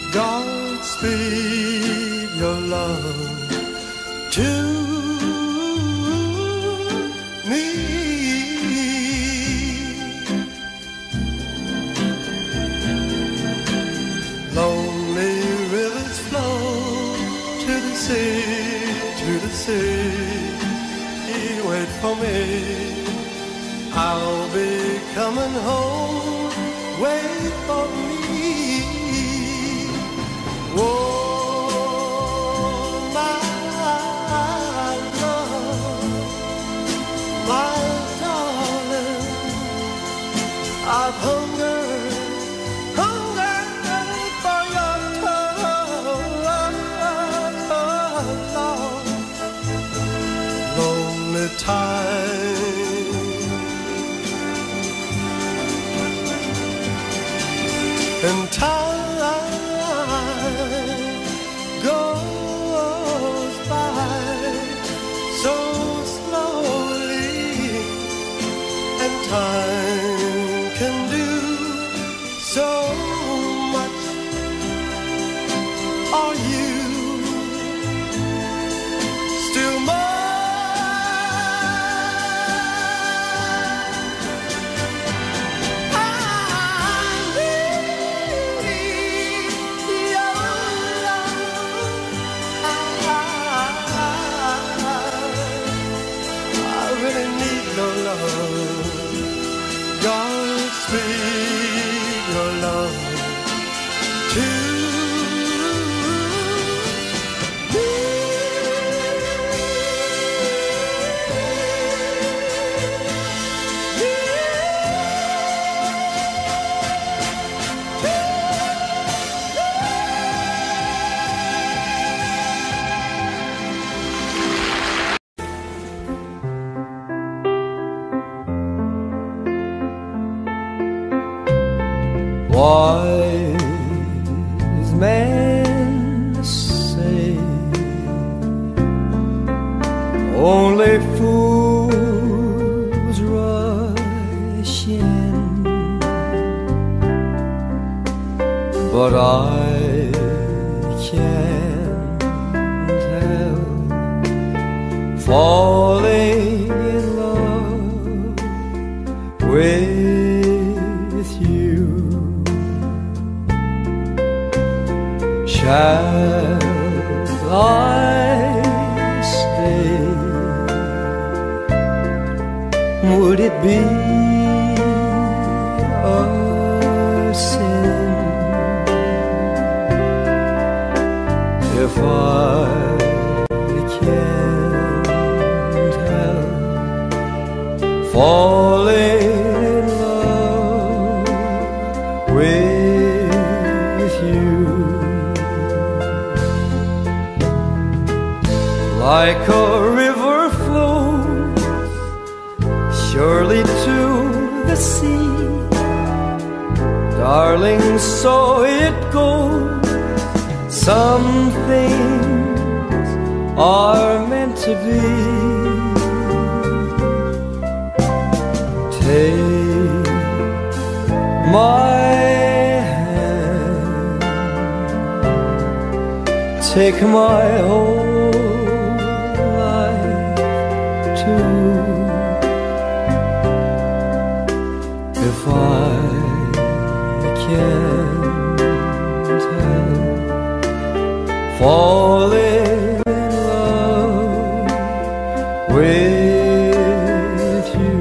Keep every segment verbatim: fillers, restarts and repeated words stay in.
Godspeed your love to me. Lonely rivers flow to the sea, to the sea. Wait for me, I'll be coming home. Wait for me. Oh, my love, my darling, I've hungered, hungered for your touch. Lonely time, and time goes by so slowly, and time can do so much. Are you still mine? Godspeed your love to me. Wise men say only fools rush in, but I can't help falling in love with you. Shall I stay? Would it be a sin if I can't help falling in love with you? Like a river flows surely to the sea, darling, so it goes. Some things are meant to be. Take my hand, take my whole life too. If I can't help falling in love with you.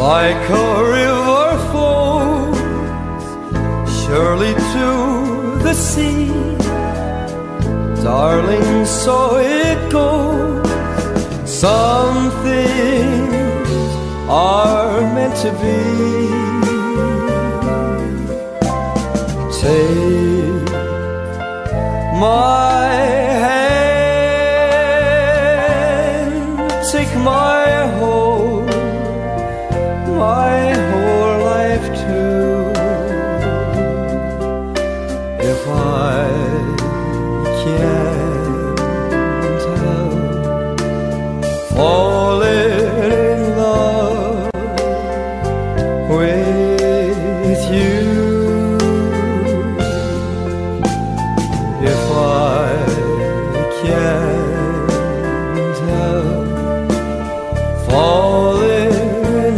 like a river flows surely to the sea. Darling, so it goes. Some things are meant to be. Take my hand, take my whole, my whole life too. If I can't help falling in love with you, if I can't help falling in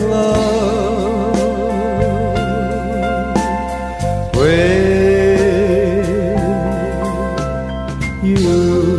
love with you.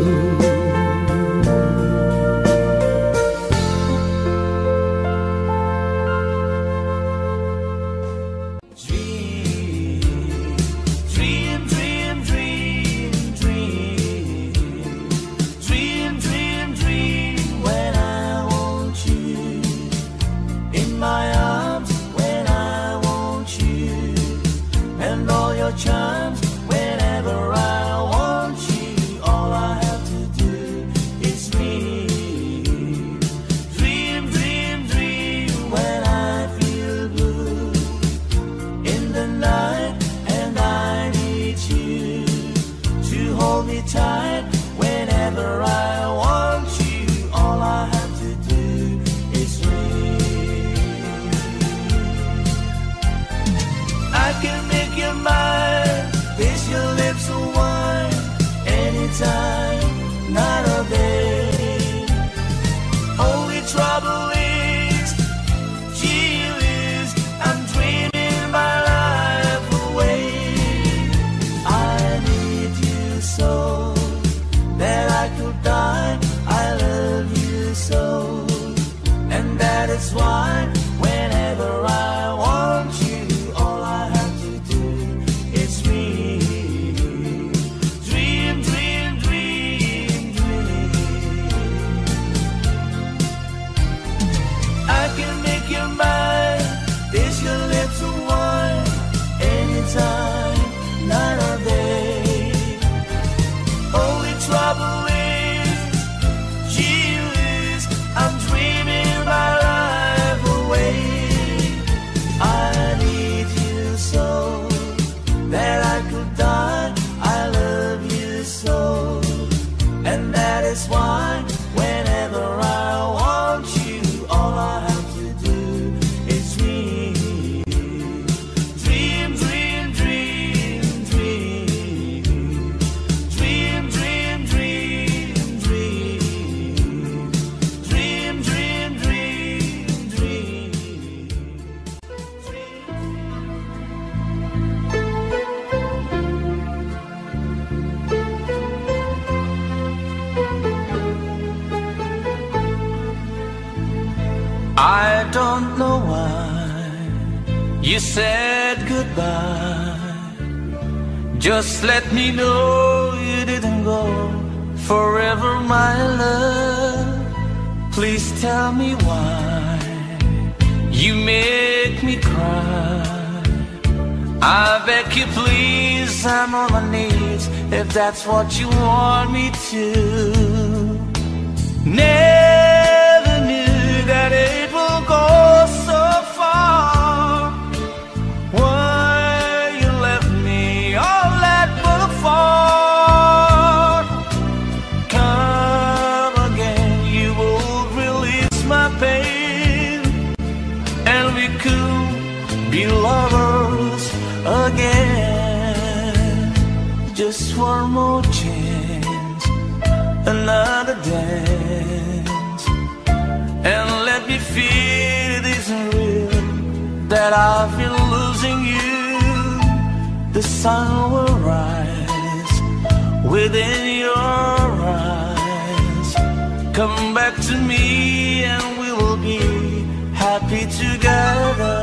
Charms whenever I want you. All I have to do is dream. Dream, dream, dream when I feel blue in the night, and I need you to hold me tight whenever I want you. All I have to do is dream. I can make you mine, kiss your lips of wine, anytime, night or day. Only trouble is, gee whiz, I'm dreaming my life away. I need you so that I could die. I love you so, and that is why whenever I want you, all I have to do is dream. Dream, dream, dream, dream. I can make you mine, kiss your lips of wine, anytime, night or day. Only trouble is, gee whiz, I'm dreaming my life away. I need you so that I could die. I love you so, and that is why whenever I want you, all I have to do is dream. Dream, dream, dream, dream. Dream, dream, dream, dream. Dream, dream, dream, dream. I don't know why you said goodbye. Just let me know you didn't go forever, my love. Please tell me why you make me cry. I beg you please, I'm on my knees if that's what you want me to. Never knew that it will go so far. Why you left me all that but a fall. Come again, you will release my pain, and we could be lovers again. Just one more chance, another dance, and let me feel it isn't real that I've been losing you. The sun will rise within your eyes. Come back to me and we will be happy happy together.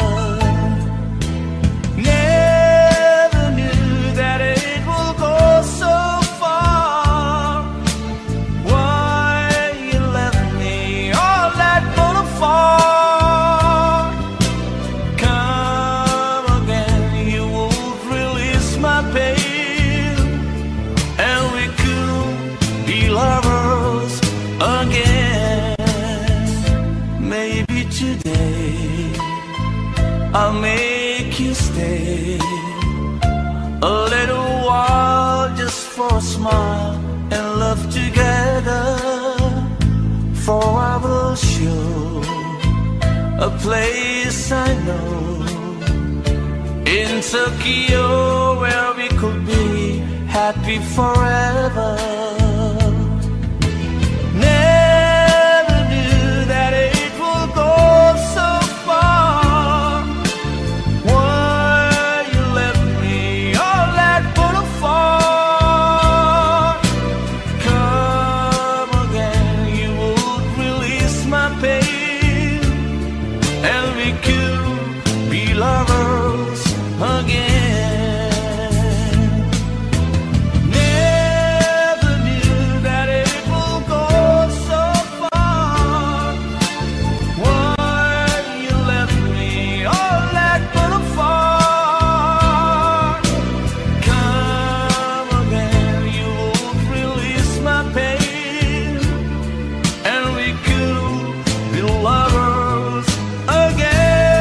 Never knew that it will go so far. Why you left me all that far apart? Come again, you won't release my pain, and we could be lovers again. Maybe today I'll make you stay a little while, just for a smile and love together. For I will show a place I know in Tokyo where we could be happy forever. Never knew that it will go so far. Why you left me all that far apart? Come again, you would release my pain, and we could be lovers again. Never knew that it will go so far. Why you left me all that far apart? Come again, you won't release my pain, and we could be lovers again.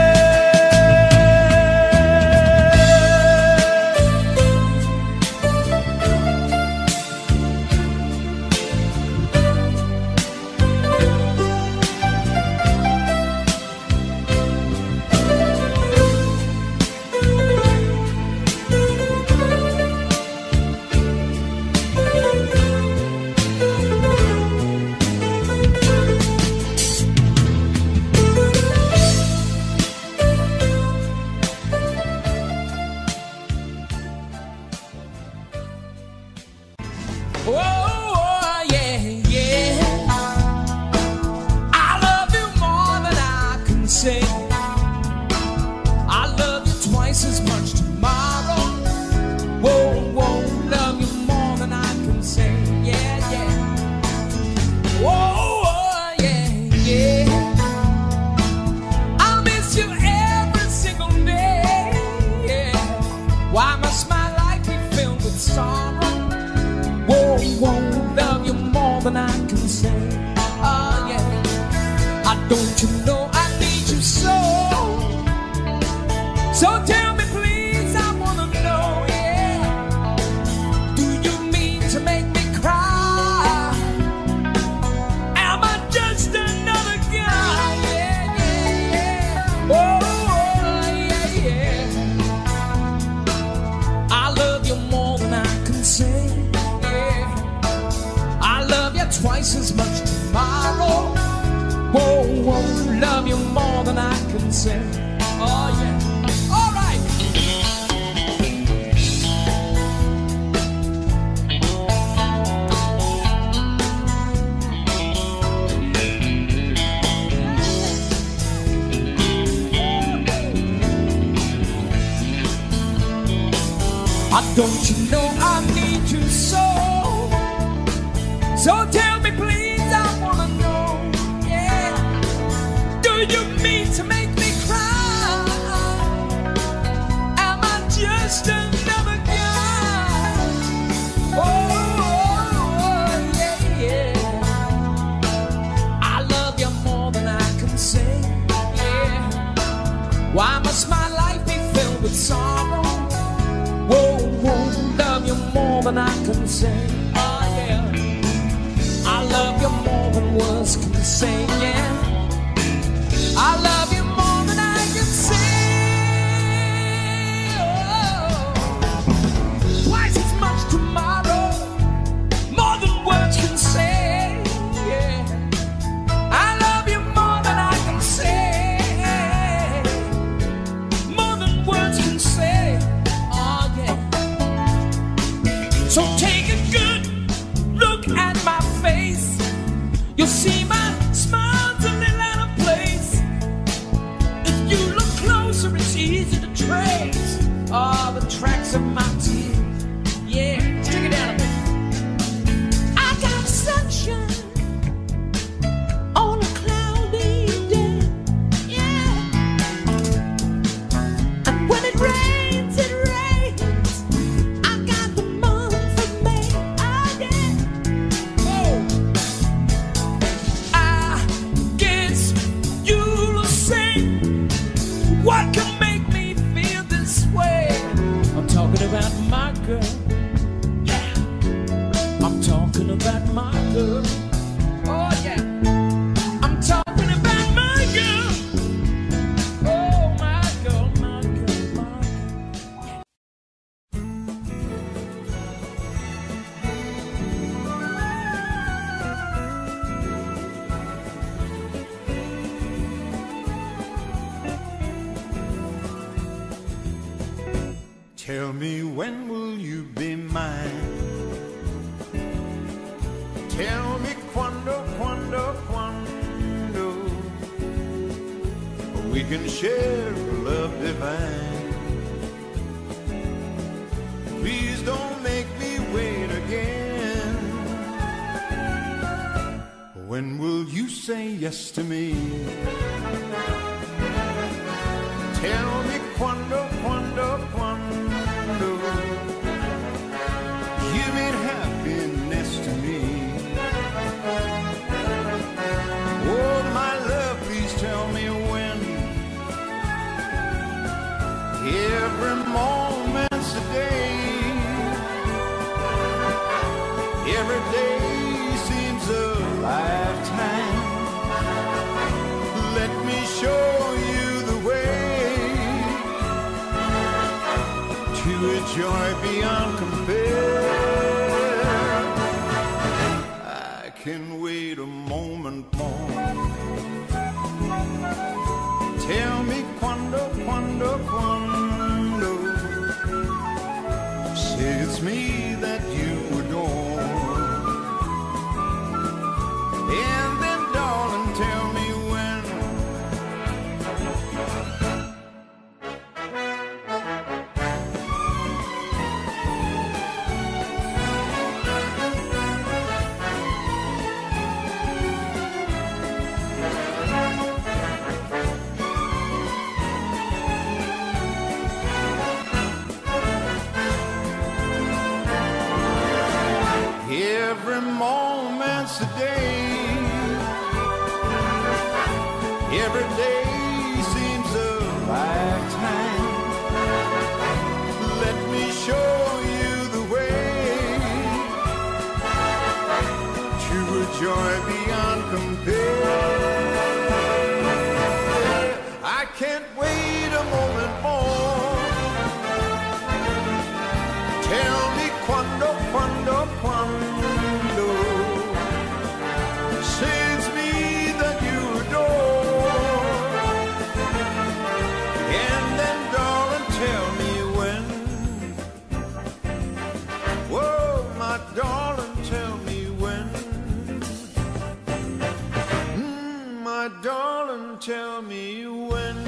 Oh, yeah, yeah. I love you more than I can say. I love you twice as much tomorrow. Whoa, whoa, love you more than I can say. Yeah, yeah. Whoa, yeah, yeah. I'll miss you every single day. Yeah. Why must my life be filled with sorrow? Whoa, whoa, love you more than I can say. Oh, yeah. I don't you know I need you so. So tell me, please, I wanna know, yeah. Do you mean to make me cry? Am I just another guy? Yeah, yeah, yeah. Oh, oh, yeah, yeah. I love you more than I can say. I love you twice as much tomorrow. Whoa, whoa, love you more than I can say. Oh, yeah. All right. I don't you know I need you so. So tell me, please, I wanna know, yeah. Do you mean to make me cry? Am I just another guy? Oh, oh, oh, yeah, yeah. I love you more than I can say, yeah. Why must my life be filled with sorrow? Whoa, whoa, love you more than I can say, oh, yeah. I love you more than words can say, yeah. I love you more than I can say. Oh, twice as much tomorrow, more than words can say, yeah. I love you more than I can say, more than words can say, oh yeah. So take a good look at my face. You'll see my smile's a little out of place. easy to trace all the tracks of my tears. Yeah, check it out a bit. I got sunshine on a cloudy day. Yeah. And when it rains, it rains. I got the month of May. Oh, yeah. Oh. I guess you'll say, what can make me feel this way? I'm talking about my girl. Yeah. I'm talking about my girl. Oh, yeah. I'm talking about my girl. Oh, my girl, my girl, my girl. Tell me, when will you be mine? Tell me quando, quando, quando we can share love divine. Please don't make me wait again. When will you say yes to me? Tell me quando, quando, quando you mean happiness to me. Oh, my love, please tell me when. Every moment's a day. Every day seems a lifetime. Let me show you the way to a joy beyond compare. I can wait a moment more. Tell me quando, quando, quando. Say it's me that you adore. And then, darling, tell me when. Every moment's a day. Every day seems a lifetime. Let me show you the way to a joy beyond compare. I can't wait a moment more. Tell me quando, quando, quando. Say it's me that you adore. And then, darling, tell me when. Whoa, my darling, tell me when. Mm, my darling, tell me when.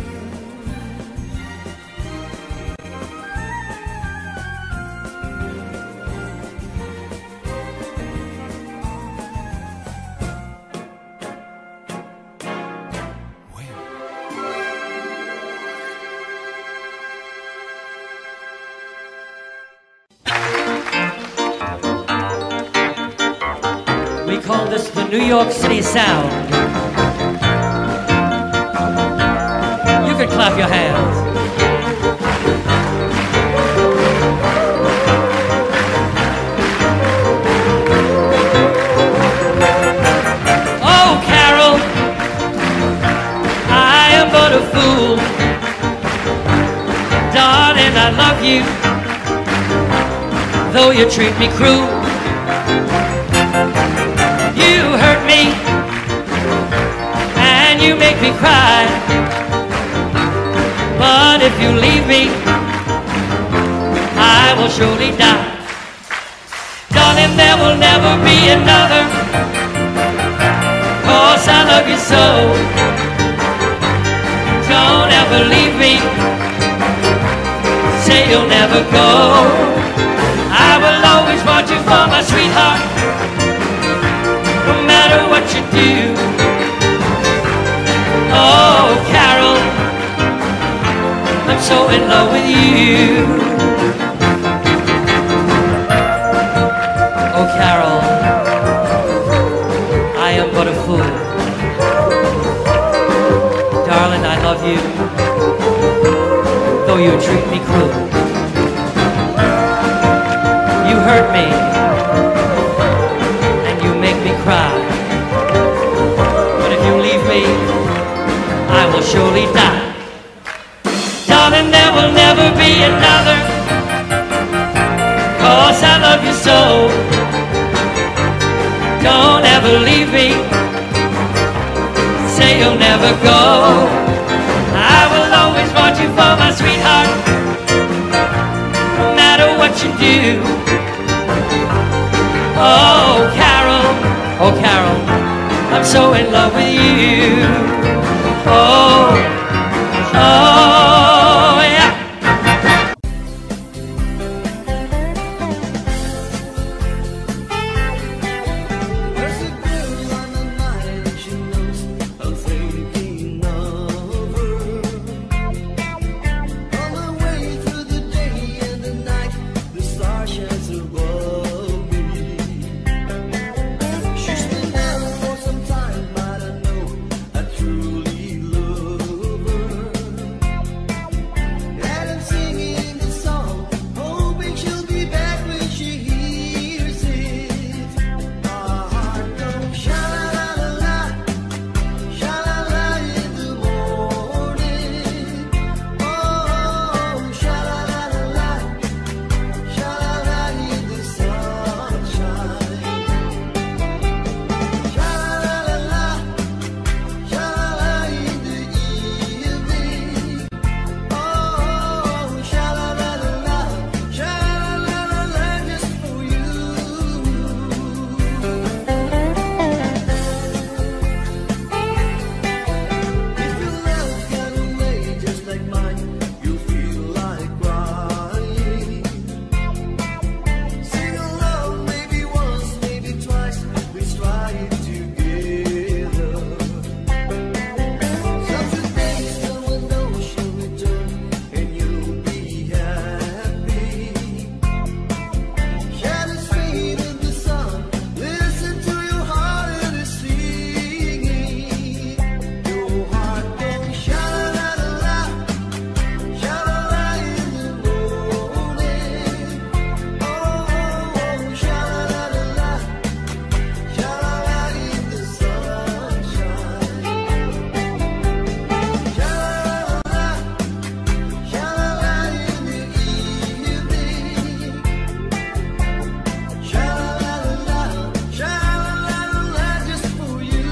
We call this the New York City sound. You can clap your hands. Oh, Carol, I am but a fool. Darling, I love you, though you treat me cruel. You hurt me, and you make me cry. But if you leave me, I will surely die. Darling, there will never be another, 'cause I love you so. Don't ever leave me. you'll never go. I will always want you for my sweetheart, no matter what you do. Oh, Carol, I'm so in love with you. Oh, Carol, I am but a fool. Darling, I love you, though you treat me cruel. You hurt me, and you make me cry. But if you leave me, I will surely die. Darling, there will never be another, 'cause I love you so. Don't ever leave me, say you'll never go. I will always want you for my sweetheart, no matter what you do. Oh, Carol, oh, Carol, I'm so in love with you. Oh, oh, yeah. There's a girl on my mind, she knows I'm thinking of her. On the way through the day and the night, the star shines above me. She's been down for some time, but I know I truly love her. And I'm singing this song, hoping she'll be back when she hears it. Our heart goes sha-la-la-la, sha-la-la in the morning. Oh, sha-la-la-la-la, sha-la-la in the sunshine. Sha-la-la-la-la, sha-la-la in the evening. Oh, sha-la-la-la-la, sha-la-la-la-la just for you. If your love got away just like mine, you'll feel like crying. Sing along maybe once, maybe twice, let's try it together. Some days someone knows she'll return and you'll be happy. Shadows fade in the sun, listen to your heart and it's singing. Your heart goes sha-la-la-la, sha-la-la in the morning. Oh, sha-la-la-la-la, sha-la-la in the sunshine. Sha-la-la-la, sha-la-la in the evening. Sha-la-la-la, sha-la-la-la just for you.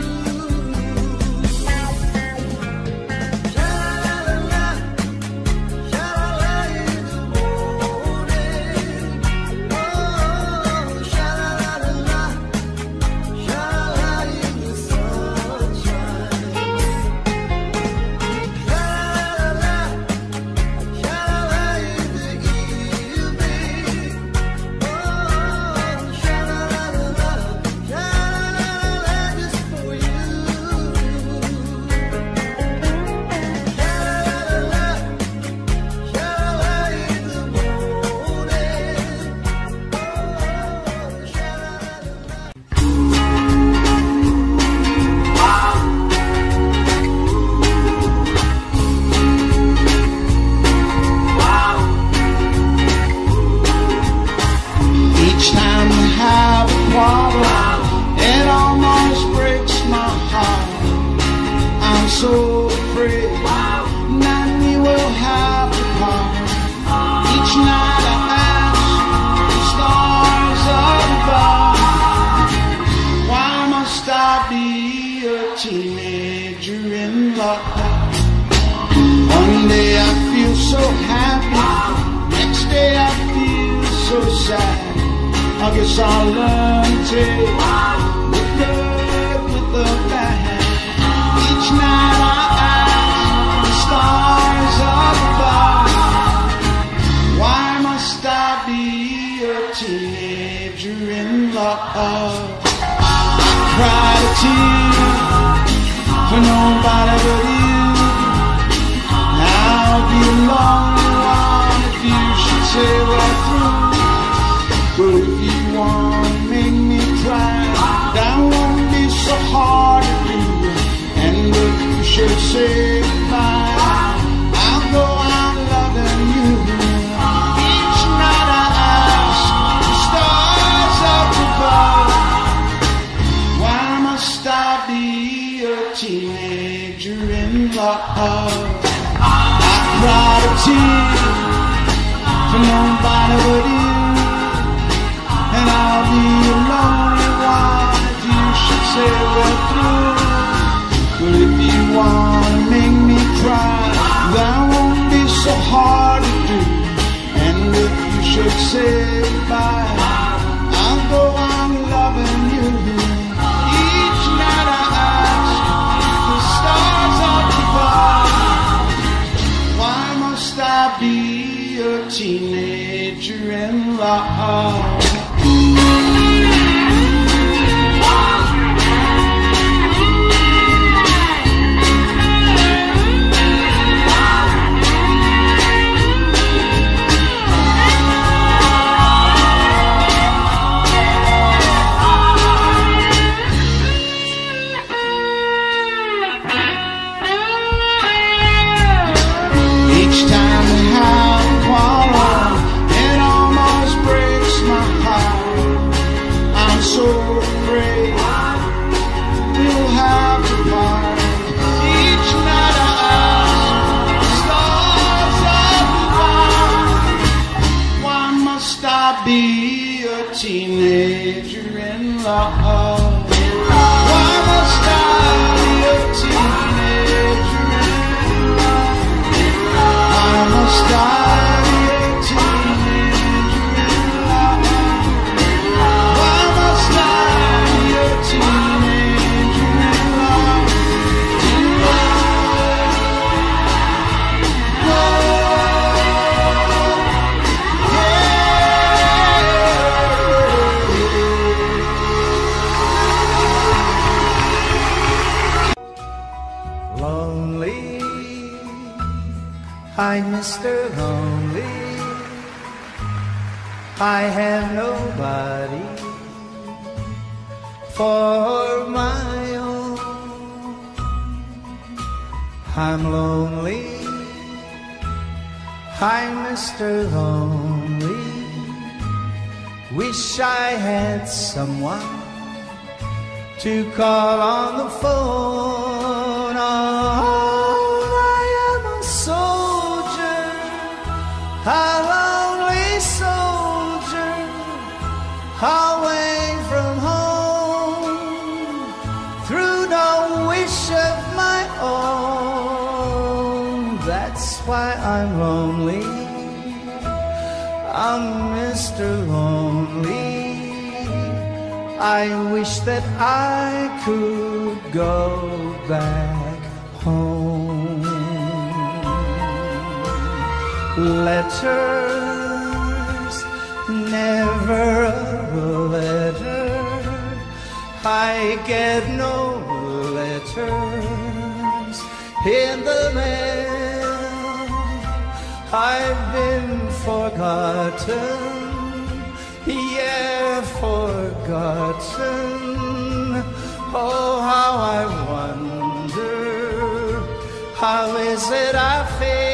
Sha-la-la-la, sha-la-la in the morning. Oh, sha-la-la-la-la, sha-la-la in the sunshine. Sha-la-la-la, sha-la-la in the evening. Oh, sha-la-la-la-la, sha-la-la-la-la just for you. Sha-la-la-la, sha-la-la in the morning. Oh, sha-la-la-la. Each time we have a quarrel, it almost breaks my heart. I'm so afraid that we will have to part. Each night I ask the stars above, why must I be a teenager in love? One day I feel so happy, next day I feel so sad. I guess I'll learn to take the good with the bad. Each night I ask the stars above, why love. I cried a tear for nobody but you, and I'll be lonely while you should say we're through. Well, if you wanna make me cry, that won't be so hard to do. And if you should say goodbye, I'll go on loving you. Each night I ask the stars up above, why must I be a teenager in love? Be a teenager in love. Why must I be a teenager in love? Why must I be a teenager in love? Why must I be a teenager in love? In love, love. Hi, Mister Lonely, I have nobody for my own. I'm lonely, hi, Mister Lonely, wish I had someone to call on the phone. Oh, a lonely soldier away from home, through no wish of my own. That's why I'm lonely. I'm Mister Lonely. I wish that I could go back home. Letters, never a letter. I get no letters in the mail. I've been forgotten, yeah, forgotten. Oh, how I wonder, how is it I feel?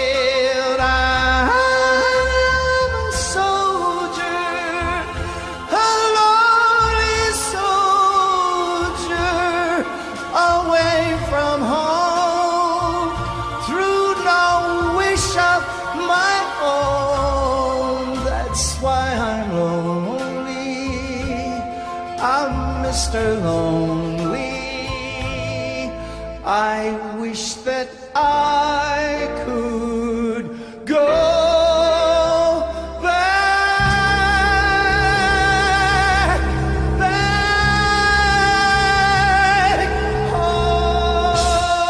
Mister Lonely, I wish that I could go back, back home.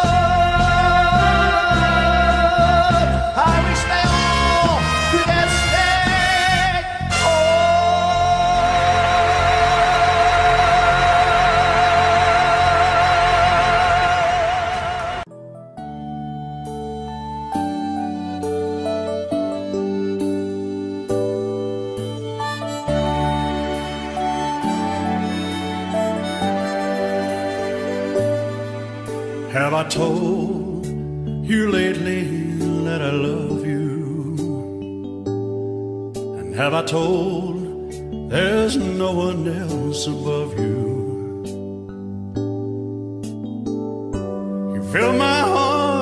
I wish they all could have stayed Have I told you lately that I love you? And have I told there's no one else above you? You fill my heart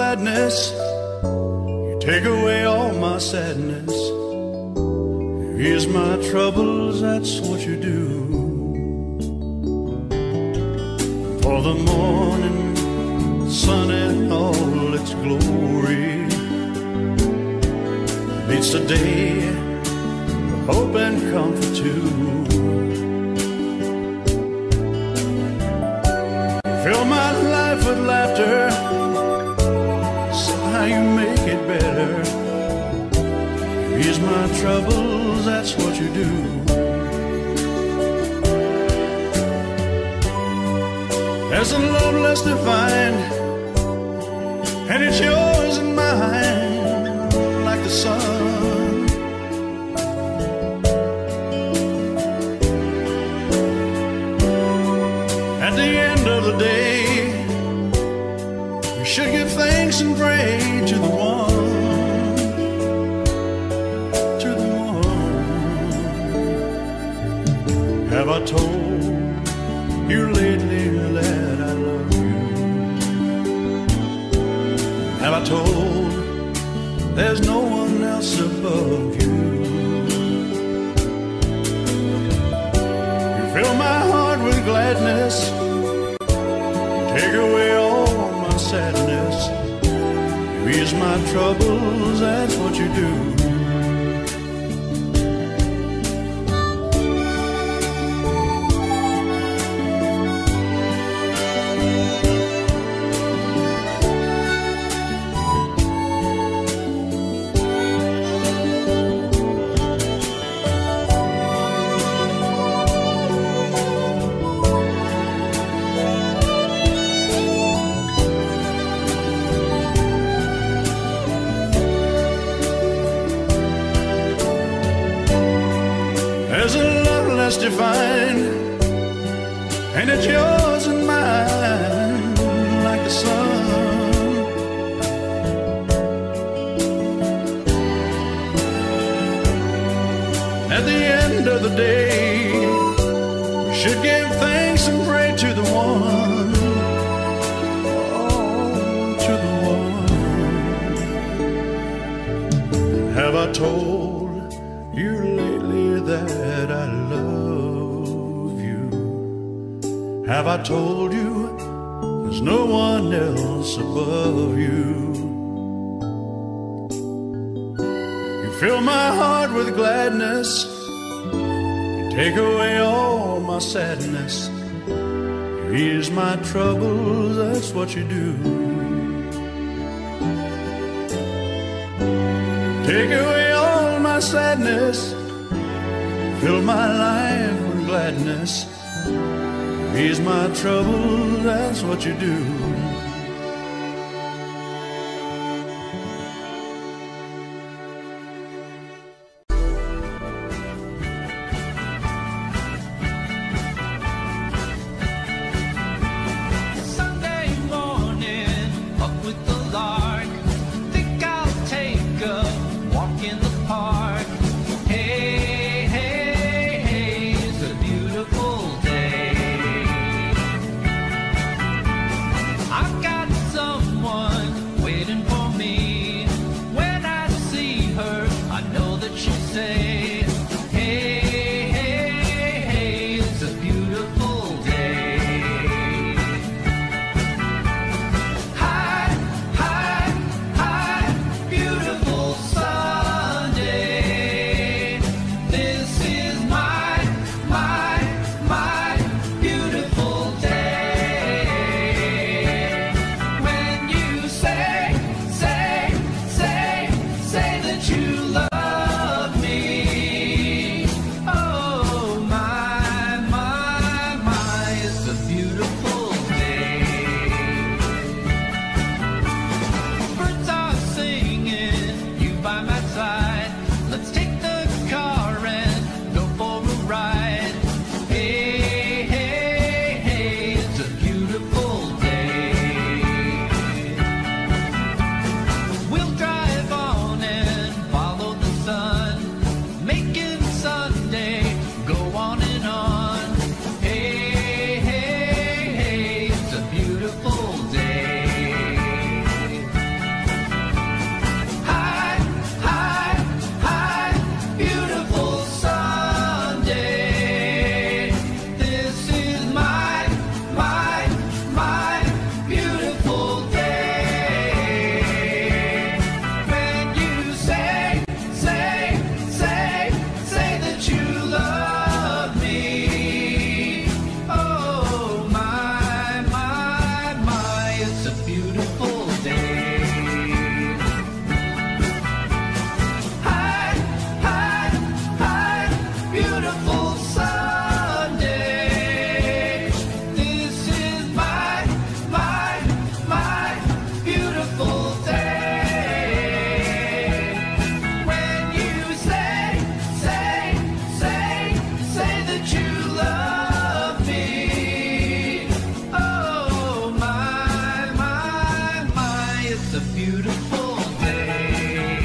gladness. You take away all my sadness. You ease my troubles, that's what you do. For the morning sun in all its glory meets the day of hope and comfort too. Fill my life with laughter, somehow you make it better. You ease my troubles, that's what you do. There's a love less defined, and it's yours and mine, like the sun. At the end of the day, we should give thanks and pray to the one, to the one. Have I told you lately that I love you? Have I told there's no one else above you? You fill my heart with gladness, take away all my sadness. You ease my troubles, that's what you do. There's a love less defined, and it's yours and mine, like the sun. At the end of the day, we should give thanks and pray to the one, oh, to the one. Have I told you lately that I love you? Have I told you there's no one else above you? You fill my heart with gladness, you take away all my sadness. You ease my troubles, that's what you do. Take away all my sadness, fill my life with gladness. Ease my troubles, that's what you do. Sunday morning, up with the lark. Think I'll take a walk in the park. Hey, hey, hey, it's a beautiful day. It's a beautiful day.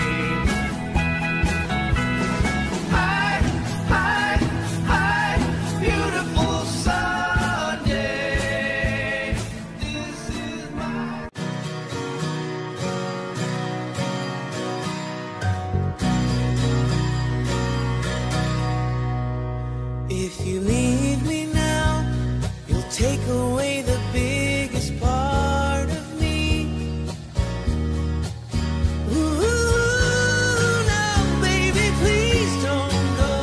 Hi, hi, hi, beautiful Sunday. This is my. If you leave me now, you'll take away the biggest part of me. Ooh, now baby, please don't go.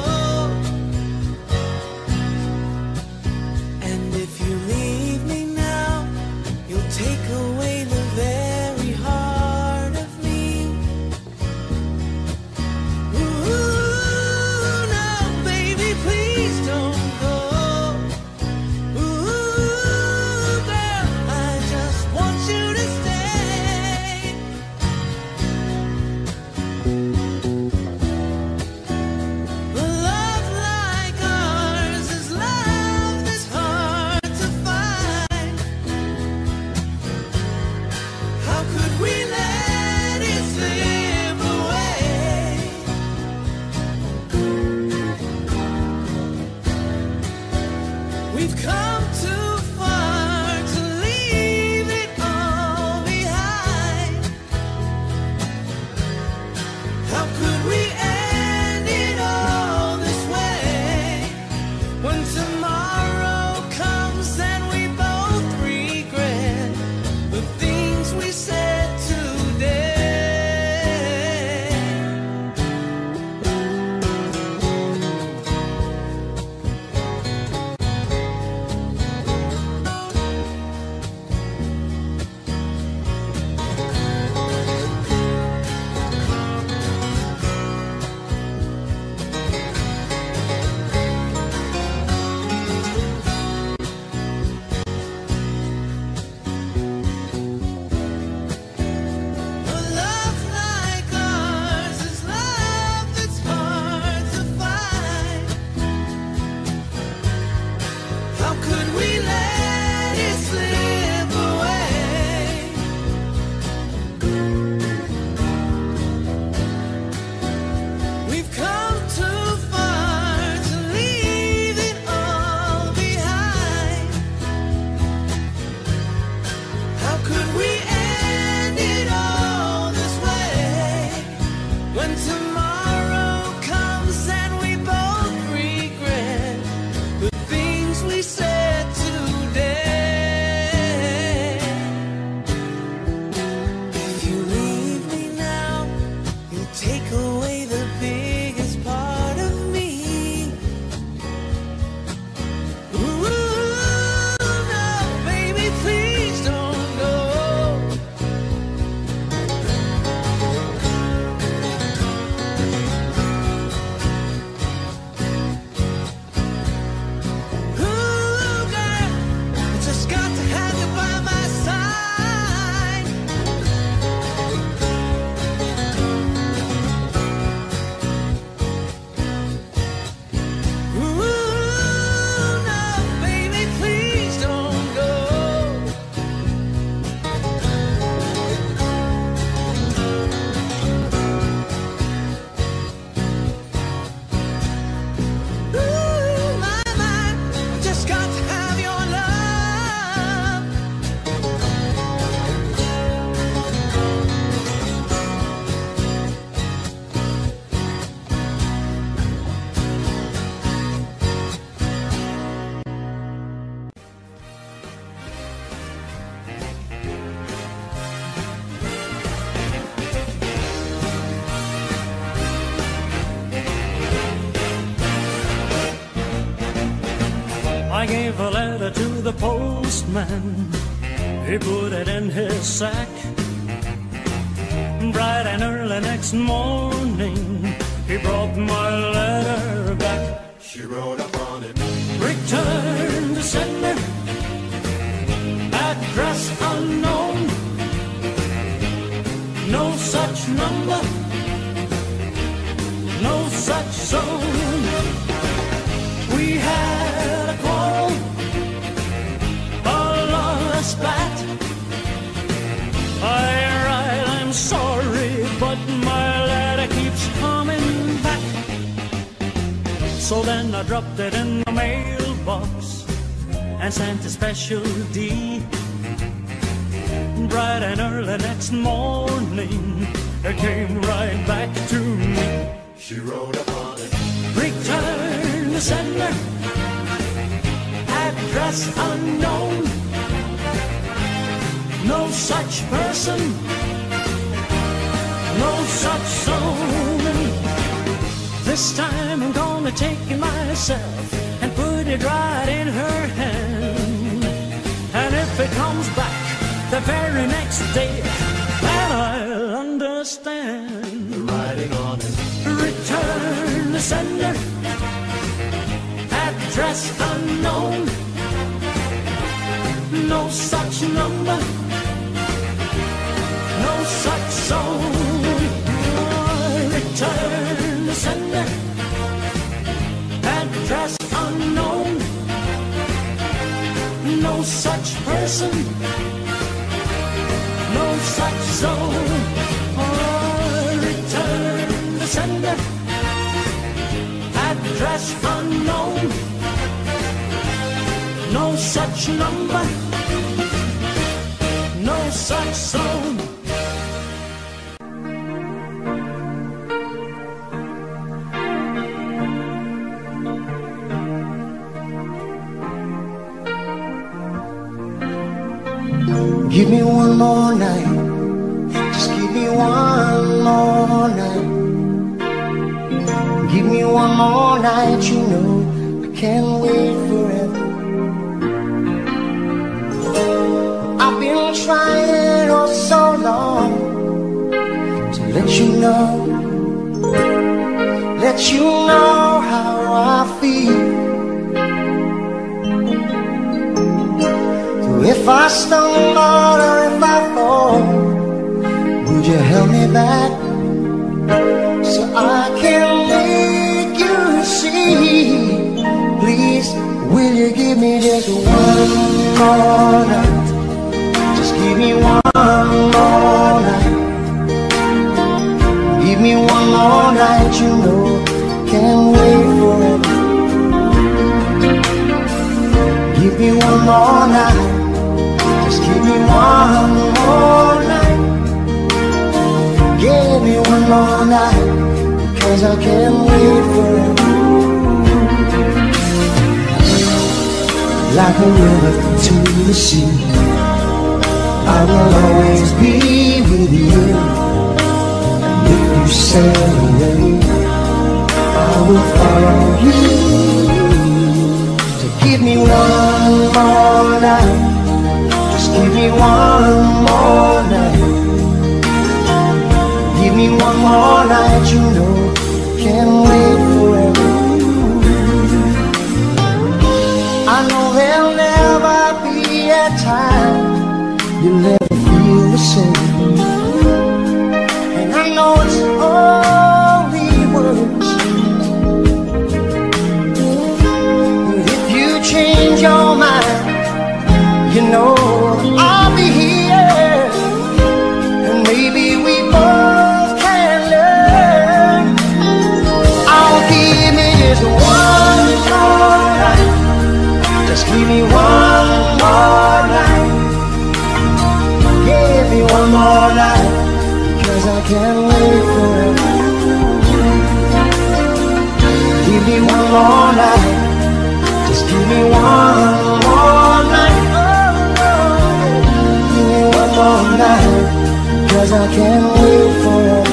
And if you leave me now, you'll take away the very heart of me. Ooh, now baby, please don't go. Ooh, girl, I just want you to stay. A love like ours is love that's hard to find. How could we let it slip away? We've come too far to leave it all behind. How could we end it all this way? When tomorrow comes and we both regret the things we said today. A love like ours is love that's hard to find. How could we let it slip away? We've come too far to leave it all behind. How could we end it all this way? When tomorrow comes and we both regret the things we said today. If you leave me now, you'll take away the biggest part of me. Ooh, no, baby, please don't go. Ooh, girl, I just got to have you by my side. Ooh, no, baby, please don't go. Ooh, my, my, I just got to have your love. I gave a letter to the postman. He put it in his sack. Bright and early next morning, he brought my letter back. She wrote upon it. Return to sender, address unknown. No such number, no such zone. We had a quarrel, a long spat. I write I'm sorry, but my letter keeps coming back. So then I dropped it in the mailbox and sent a special D. Bright and early next morning, it came right back to me. She wrote upon it, return the sender, address unknown, no such person, no such zone. This time I'm gonna take it myself and put it right in her hand. And if it comes back the very next day, then I'll understand. the writing on it, Return the sender, address unknown, no such number, no such zone. Return the sender, address unknown, no such person, no such zone. Return the sender, address unknown, no such number, no such zone. Give me one more night, just give me one more night. Give me one more night, you know I can't wait forever. I've been trying oh so long to let you know, let you know how I feel. So if I stumble or if I fall, would you help me back so I can make you see? Please, will you give me just one more night? Just give me one more night. Give me one more night, you know, can't wait forever. Give me one more night, just give me one more night. Give me one more night, cause I can't wait forever. Like a river to the sea, I will always be with you. And if you sail away, I will follow you. So give me one more night, just give me one more night. Give me one more night, you know, can't wait forever. I know there'll never be a time you'll never feel the same. And I know it's only words, but if you change your mind, you know I'll be here. And maybe we both can learn. I'll give me just one more night, just give me one more night. Give me one more night, cause I can't wait forever. Give me one more night, just give me one more night. Oh, oh. Give me one more night, cause I can't wait forever.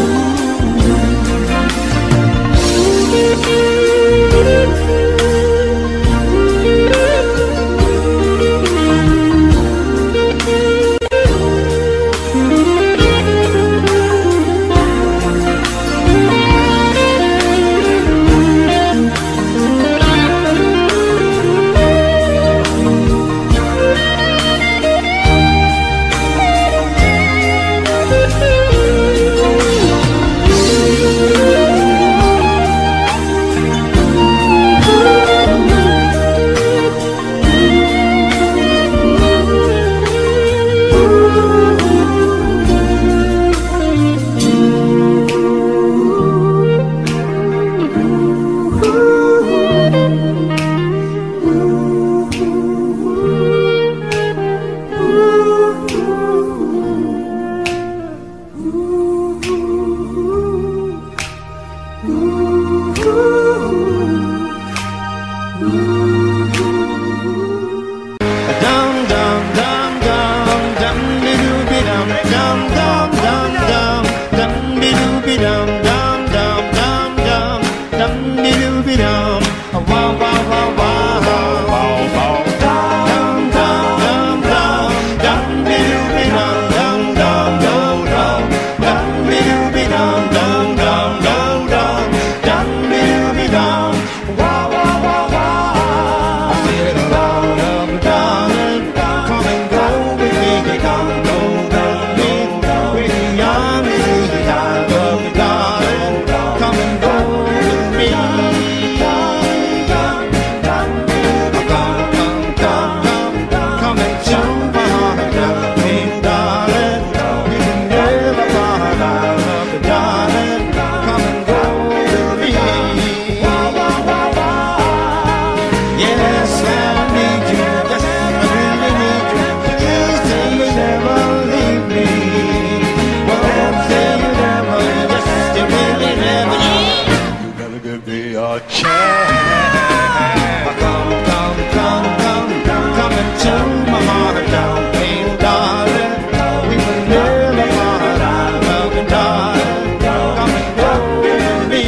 a chance. Come, come, come, come, come, come into my heart, darling, darling. We will live apart, loving darling. Come and go with me.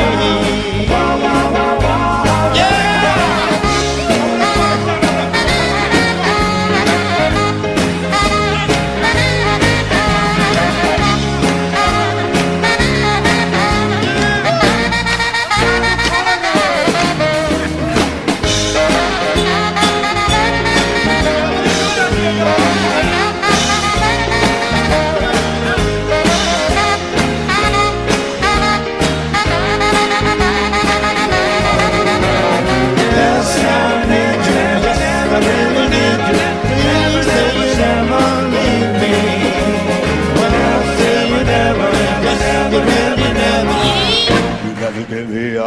Give me a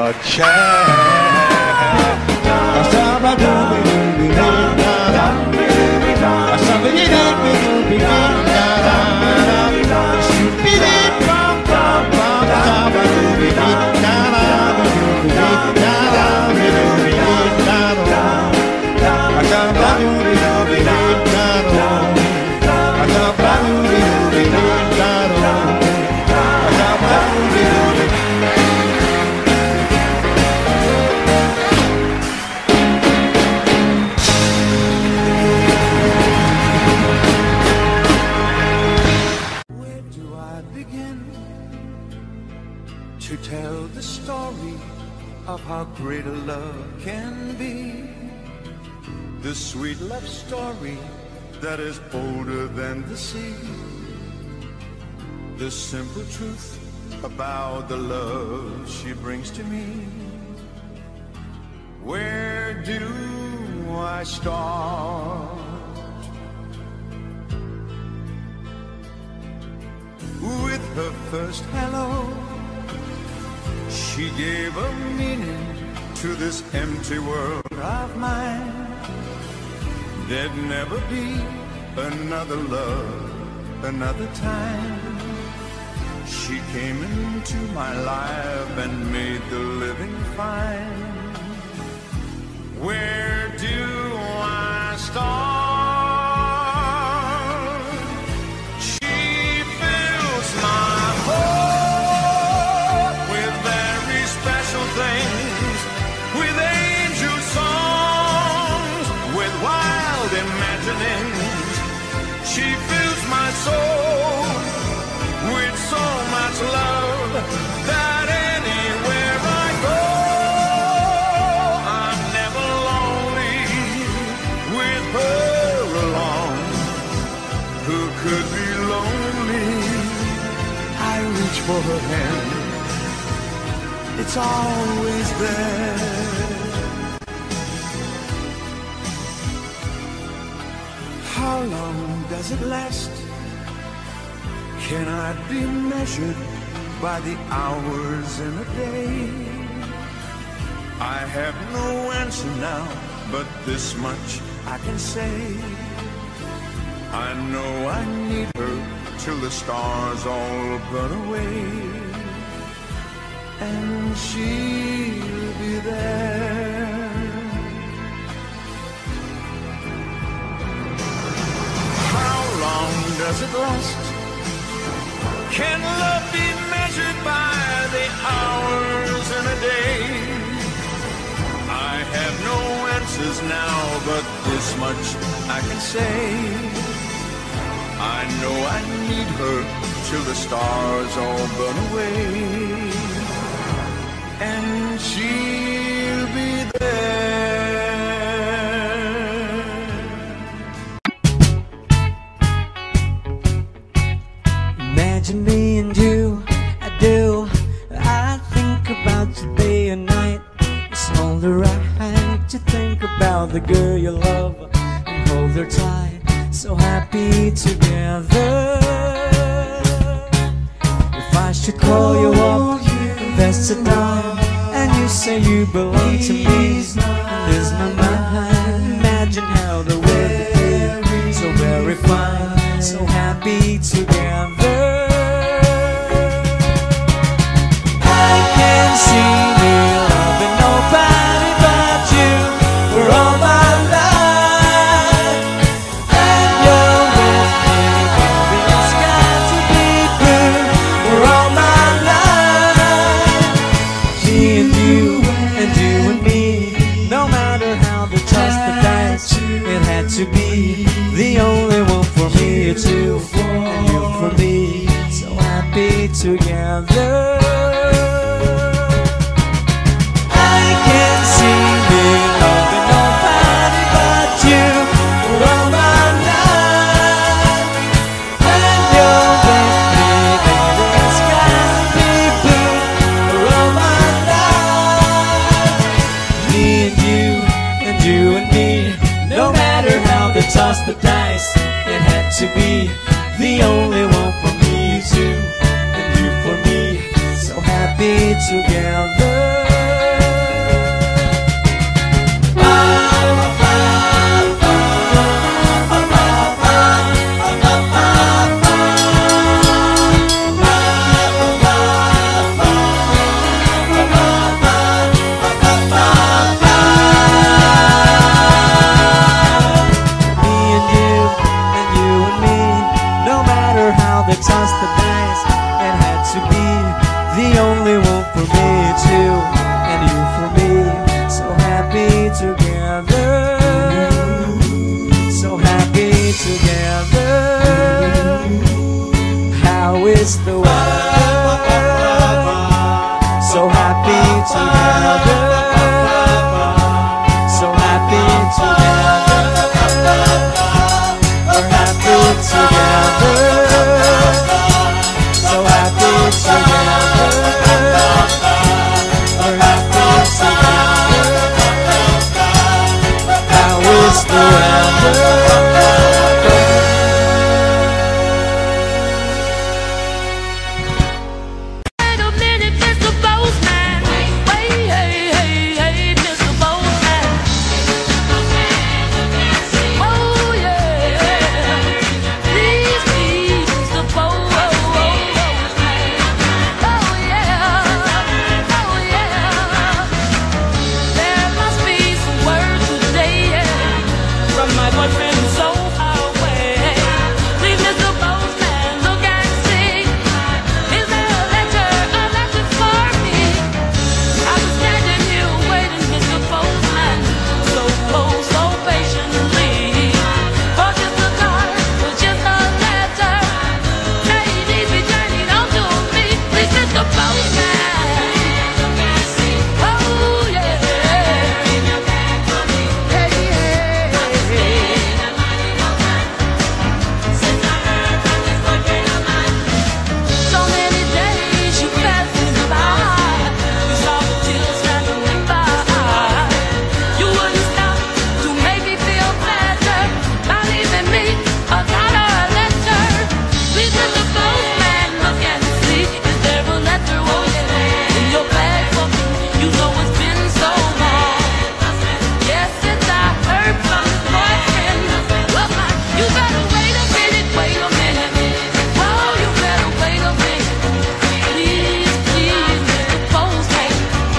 Where do I begin to tell the story of how great a love can be? The sweet love story that is older than the sea. The simple truth about the love she brings to me. Where do I start? With her first hello, she gave a meaning to this empty world of mine. There'd never be another love, another time. She came into my life and made the living fine. Where do I start? She fills my heart with very special things, with angel songs, with wild imaginings. She fills my soul with so much love that anywhere I go, I'm never lonely with her along. Who could be lonely? I reach for her hand, it's always there. How long does it last? Cannot be measured by the hours in a day. I have no answer now, but this much I can say. I know I need her till the stars all burn away, and she'll be there. How long does it last? Can love be measured by the hours in a day? I have no answers now, but this much I can say. I know I need her till the stars all burn away, and she'll be there. Imagine me and you, I do. I think about you day and night. It's only right to think about the girl you love and hold her tight. So happy together. If I should call you up, invest a dime, and you say you belong to me, and there's my mind. Imagine how the world would be so very fine, so happy together. I can see me loving nobody. together. I can't see me loving nobody but you for all my life. When you're with me, baby, the skies will be blue for all my life. Me and you, and you and me, no matter how they toss the dice, it had to be the only one for me, too, and you for me, so happy together. Toss the dice, it had to be the only one for me too, and you for me, so happy together, so happy together. How is the weather? So happy together, so happy together, we're happy together. So happy together, we're happy together. How is the weather? Wait a minute, Mister Bozeman. Wait, hey, hey, hey, Mister Bozeman. Oh yeah, please, please, Mister Bozeman. My boyfriend is so far away. Please, Mister Bozeman, look and see. Is there a letter, a letter for me? I was standing here waiting, Mister Bozeman, so close, so patiently. For just a card, for just a letter. Now he needs me journeyed on to me. Please, Mister Bozeman. Oh yeah. So many days you passed me by. You saw the tears standing by. You wouldn't stop to make me feel better by leaving me a card or a letter. Please, Mister Bozeman, look and see. Is there a letter, oh yeah, in your bag for me? You know it's been so long. Yes, since I heard from his boyfriend. Well, my, you better wait a minute, wait a minute. Oh, you better wait a minute. Please, please, Mister Bozeman.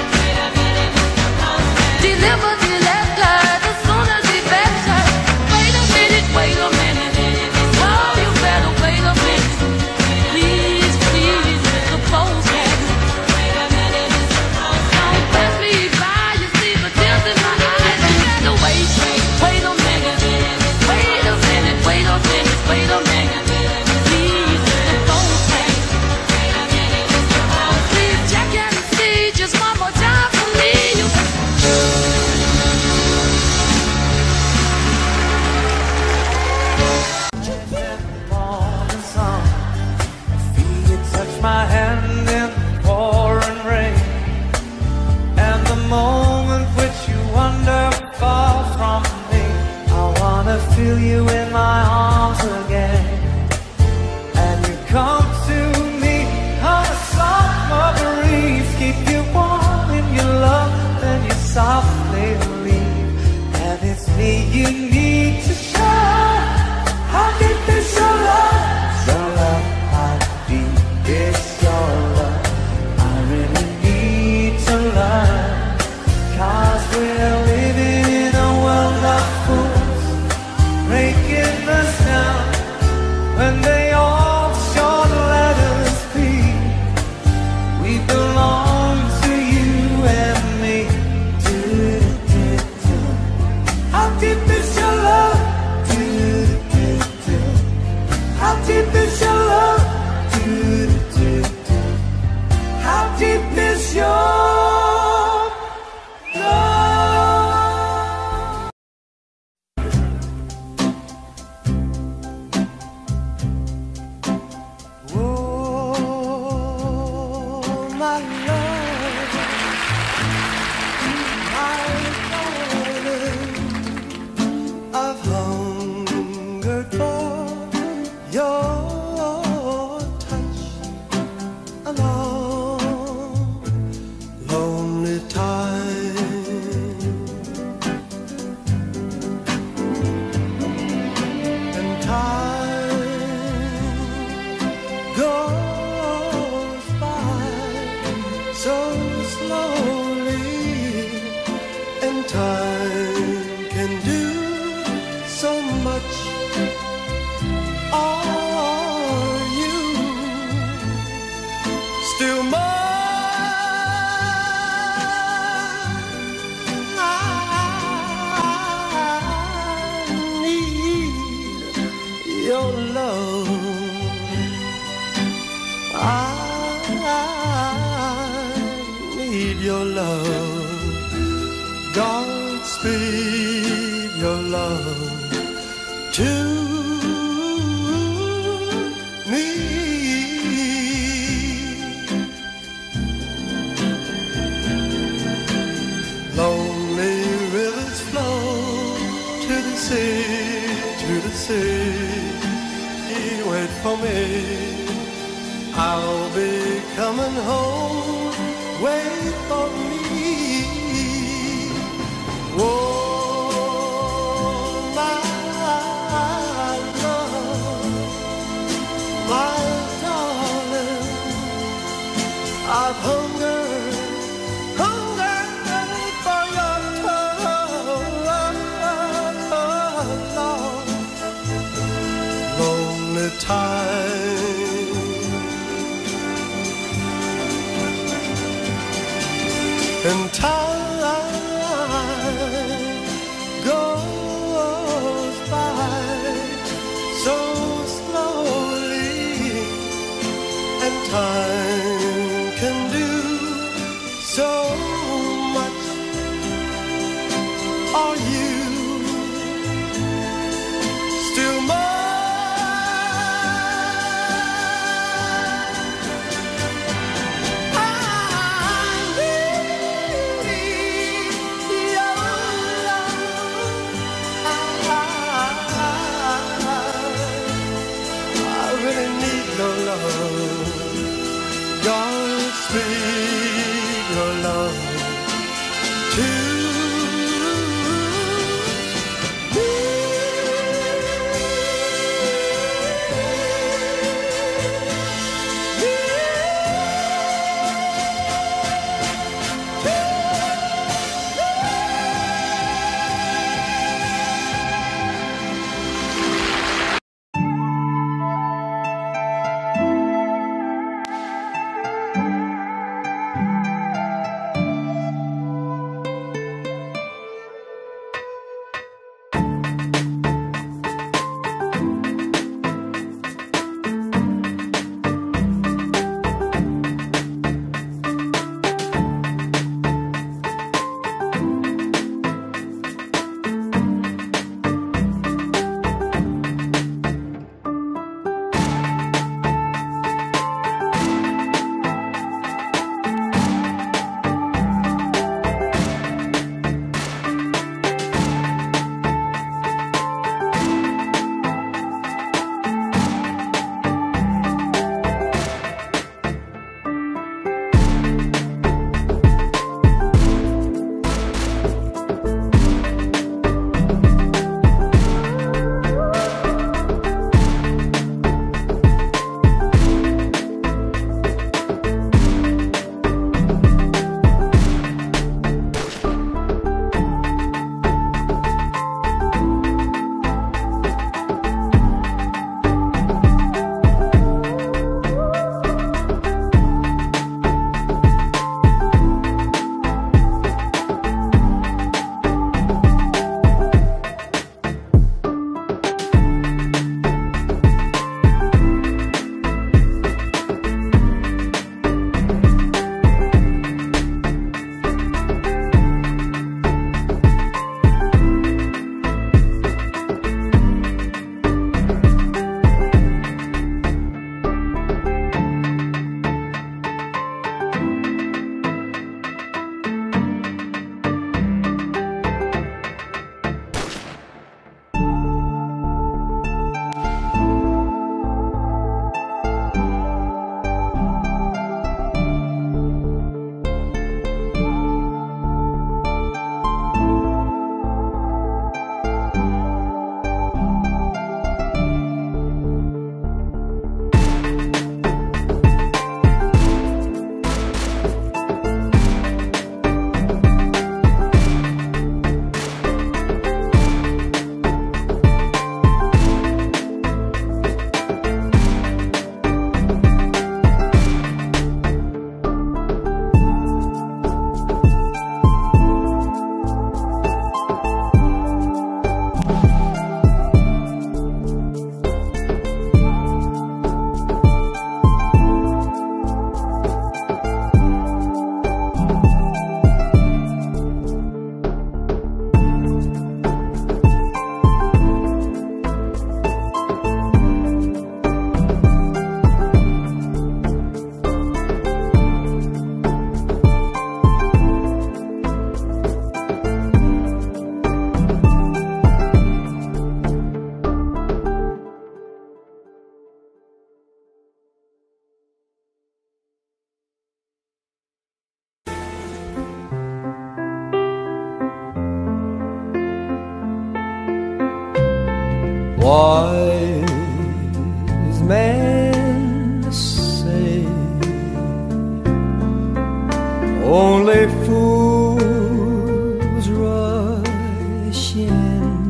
Deliver the letter as soon as it's better. Wait a minute, wait a minute. Oh, you better wait a minute. Please, please, Mister Bozeman. Don't pass me by, you see the tears in my eyes. You better wait, wait a minute. Wait a minute, wait a minute, wait a minute. Please, Mister Bozeman. Please check and see just one more time for me. You morning sun, I feel you touch my hand in the pouring rain, and the moment which you wander far from me, I wanna feel you in my arms again, and you come to me on a summer breeze, keep you warm in your love, then you softly leave, and it's me you need to show. How deep is your love? Your love, how deep is your love? I really need to learn, 'cause we're living in a world of fools, breaking us down when they all short let us be. We belong to you and me. Do, do, do. How deep is your my love, my darling, I've hungered for your touch a long, lonely time, and time goes by so slowly, and time can do so much. Are you still mine? I need your love. I need your love. Godspeed your love to me. Lonely rivers flow to the sea, to the sea. Wait for me, I'll be coming home. Wait for me. Oh, my love, my darling, I've hungered, hungered for your touch, lonely time, and time goes by so slowly, and time can do so much. Are you still mine? I need Wise men say only fools rush in,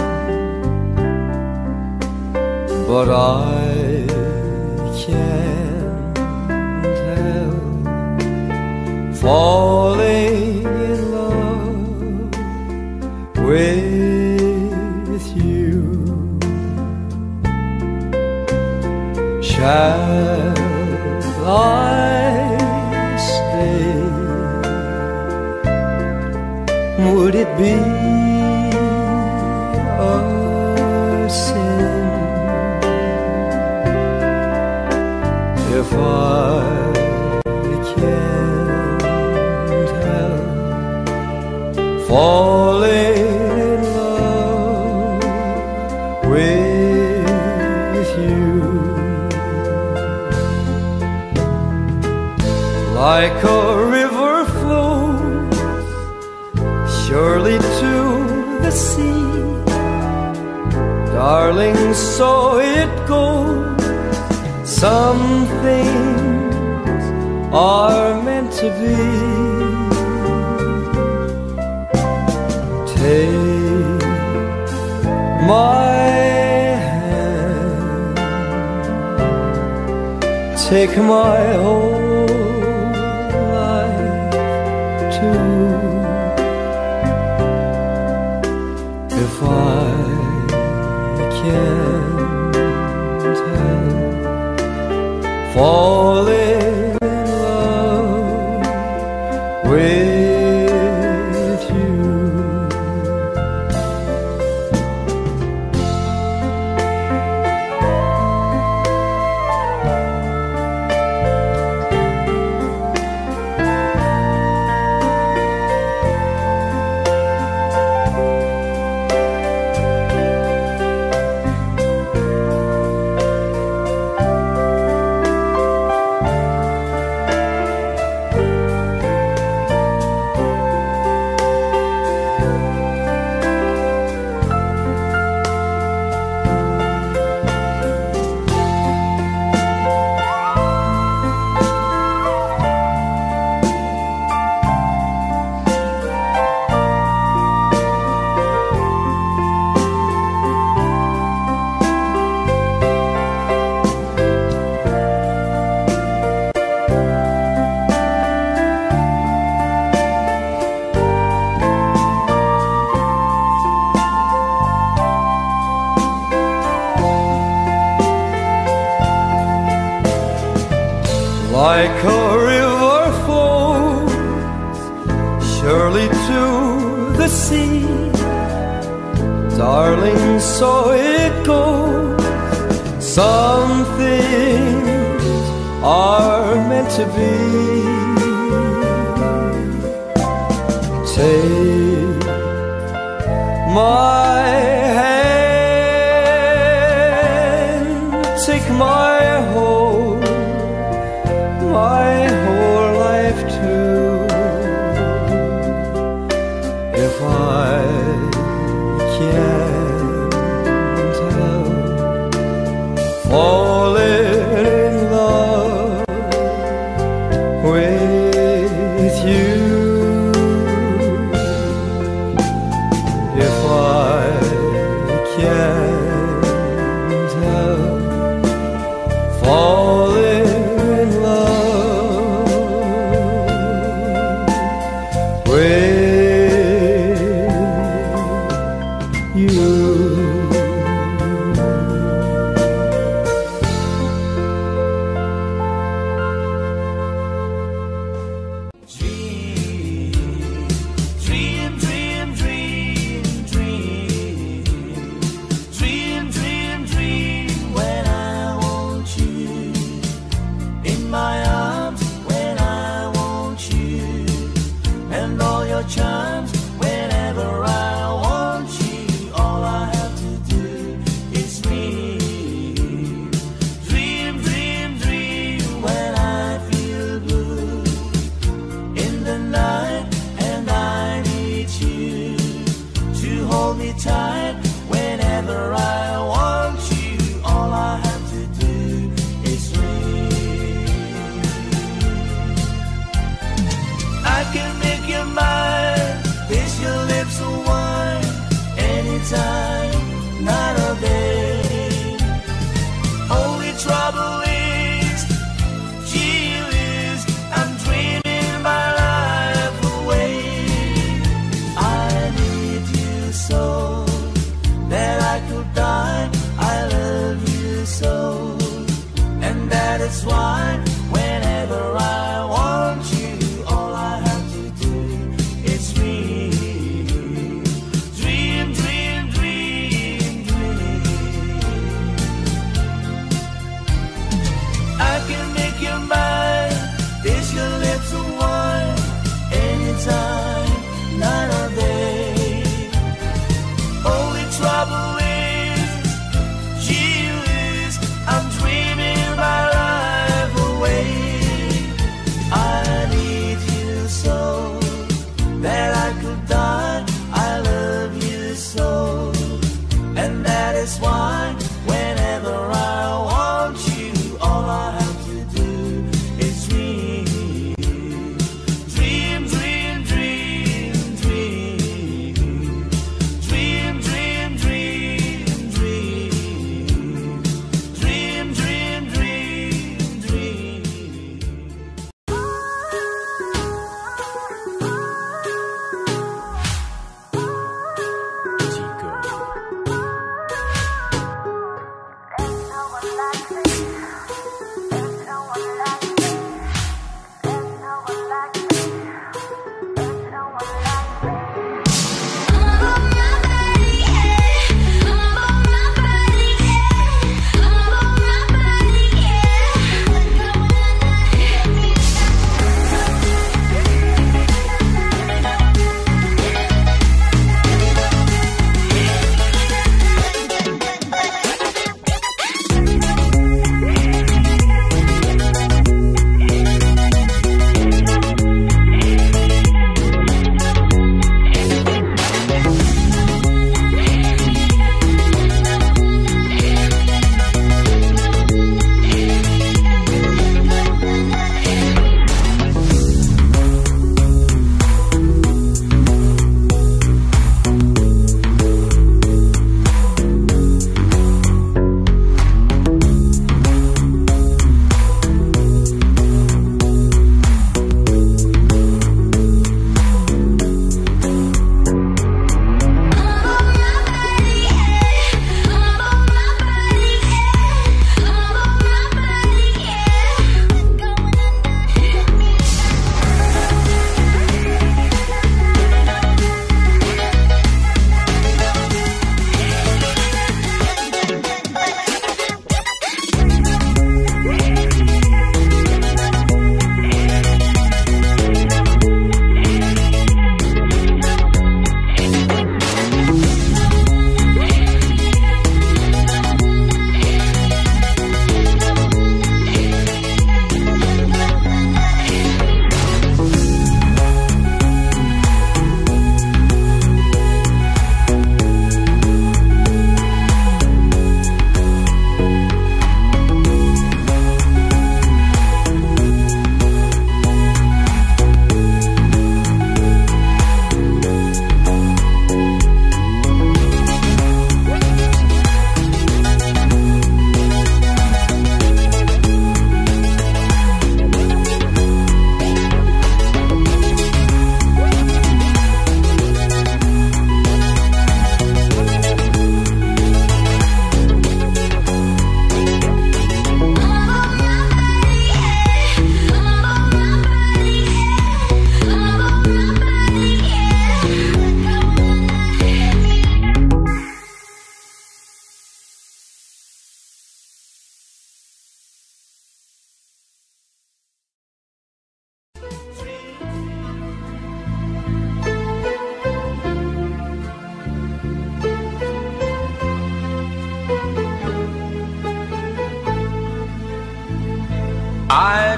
but I can't help falling in love with you. Shall I stay? Would it be a sin if I can't help falling in love with you? Like a river flows surely to the sea, darling, so it goes. Some things are meant to be. Take my hand, take my whole life too. If I can't help falling in love with you. Like a river flows surely to the sea, darling, so it goes. Some things are meant to be. Take my hand, take my whole my whole life too. If I can't help falling in love with you, if I can't help falling charms whenever I want you. All I have to do is dream, dream, dream, dream when I feel blue in the night, and I need you to hold me tight whenever I want.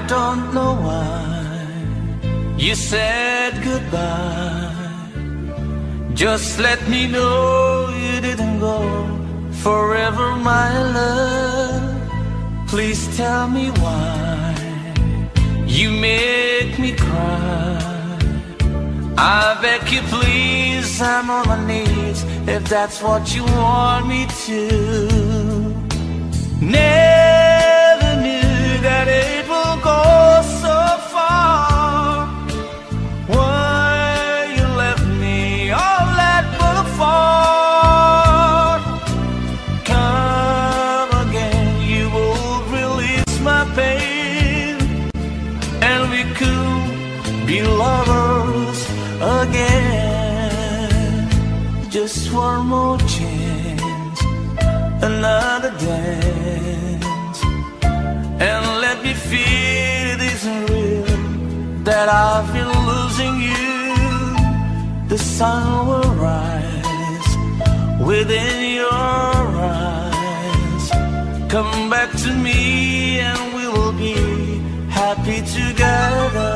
don't know why you said goodbye. Just let me know you didn't go forever, my love. Please tell me why you make me cry. I beg you please, I'm on my knees if that's what you want me to. Never knew that it will go so far. Why you left me all that boulevard? Come again, you will release my pain, and we could be lovers again. Just one more chance, another dance, and let me feel it isn't real that I've been losing you. The sun will rise within your eyes. Come back to me and we will be happy together.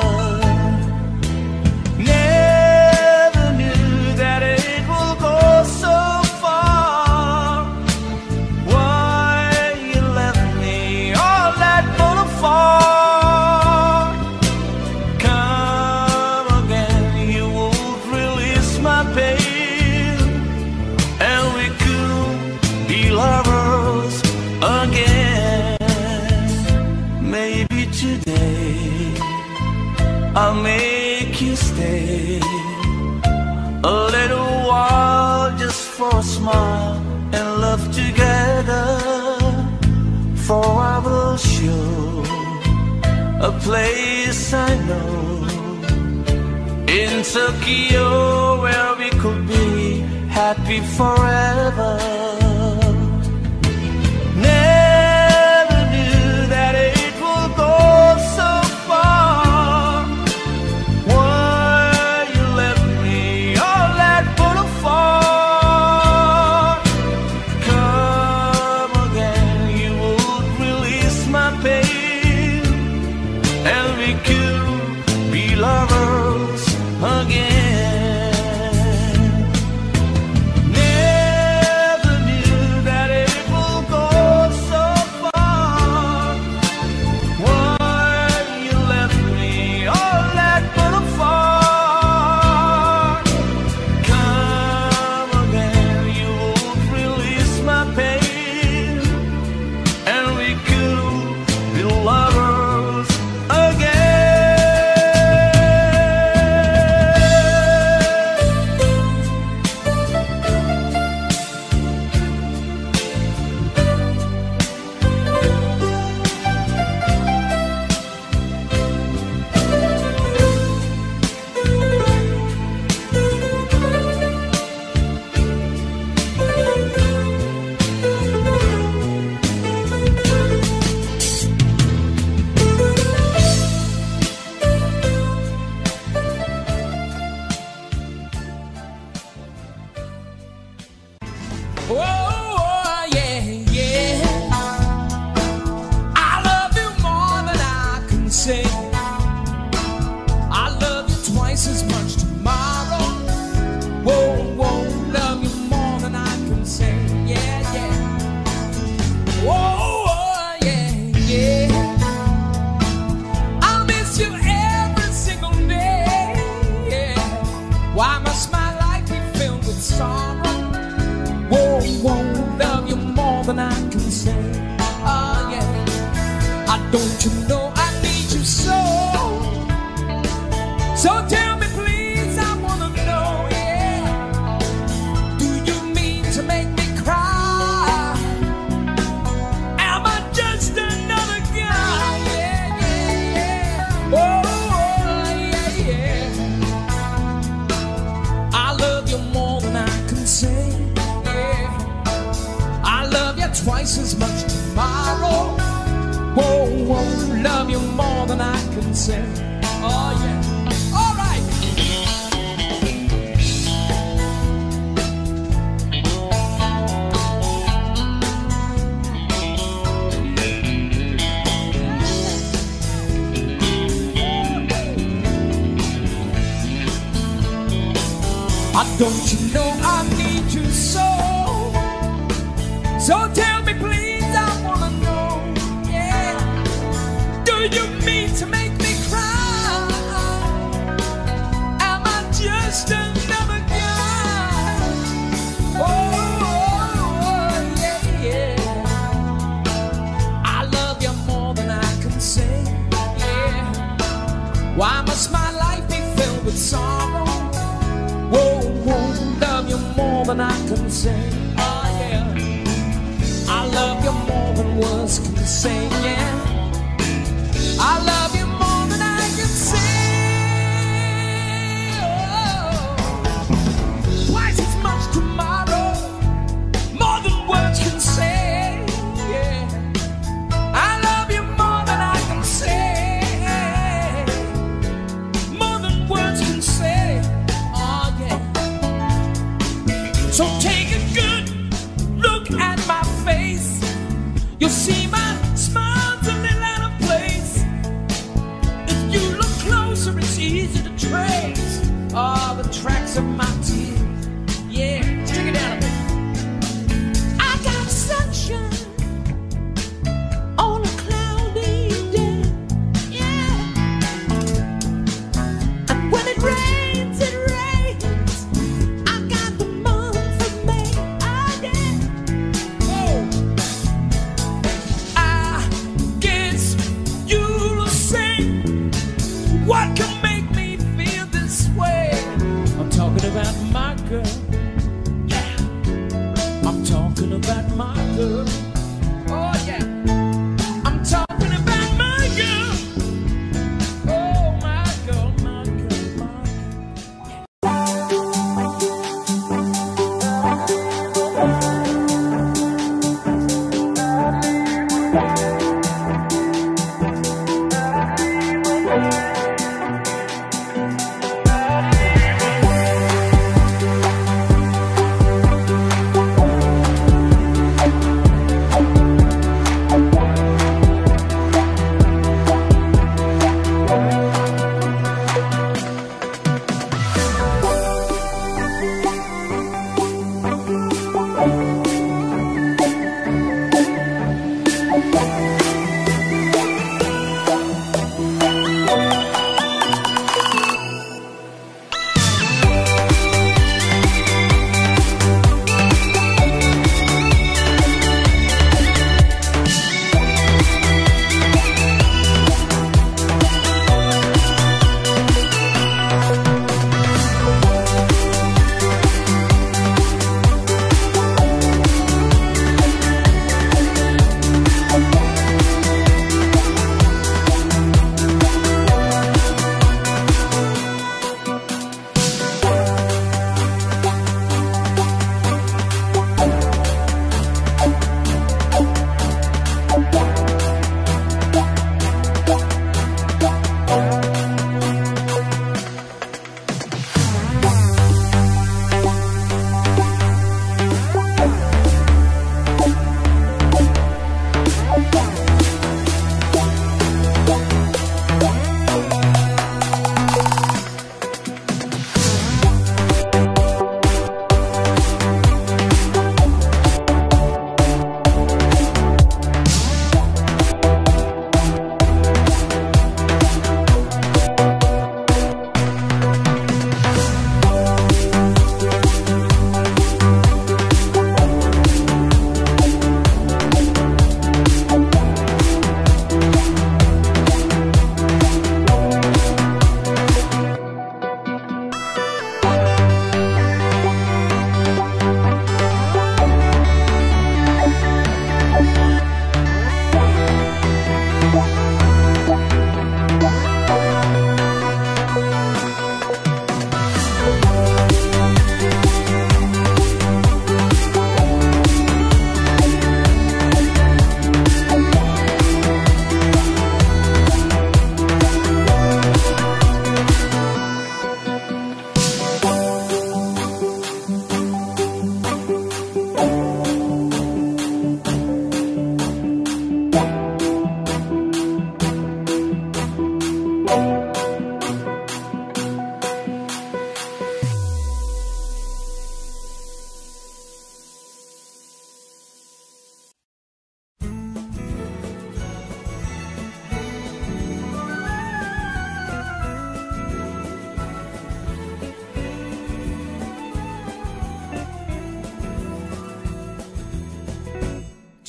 Never knew that it will go so far. Why you left me all that boulevard? Come again, you will release my pain, and we could be lovers again. Maybe today I'll make you stay a little while, just for a smile and love together. For I will show a place I know in Tokyo where we could be happy forever. Never knew that it will go so far. Why you left me all that boulevard? Come again, you would release my pain, and we could be lovers again. Never knew that it will go so far. Why you left me all that boulevard? Come again, you would release my pain, and we could be lovers again. Oh, yeah, yeah. I love you more than I can say. I love you twice as much tomorrow. Whoa, whoa, love you more than I can say. Yeah, yeah. Whoa, oh, yeah, yeah. I'll miss you every single day. Yeah. Why must my life be filled with sorrow? Whoa, whoa, love you more than I can say. Oh, yeah. I don't you know I need you so. So tell me, please, I wanna know, yeah. Do you mean to make me cry? Am I just another guy? Yeah, yeah, yeah. Oh, oh, yeah, yeah. I love you more than I can say. I love you twice as much tomorrow. Whoa, whoa, love you more than I can say. Oh, yeah. All right. Oh, don't you know I need you so? So tell me please, I wanna know, yeah. Do you mean to make me cry? Am I just another guy? Oh, oh, oh, yeah, yeah. I love you more than I can say, yeah. Why must my life be filled with sorrow? Whoa, whoa, love you more than I can say, oh yeah. I love you more than words can say, yeah. I love you more than I can say, oh. Twice as much tomorrow, more than words can say, yeah. I love you more than I can say, more than words can say, oh yeah. So take a good look at my face. You'll see my smile's a little out of place. If you look closer, it's easy to trace all the tracks of my tears. Yeah, stick it down a bit. I got sunshine on a cloudy day, yeah. And when it rains, it rains. I got the month of May, oh yeah. Oh, I guess you'll say, what can make me feel this way? I'm talking about my girl, yeah. I'm talking about my girl, oh yeah. I'm talking about my girl, oh my girl, my girl, my girl.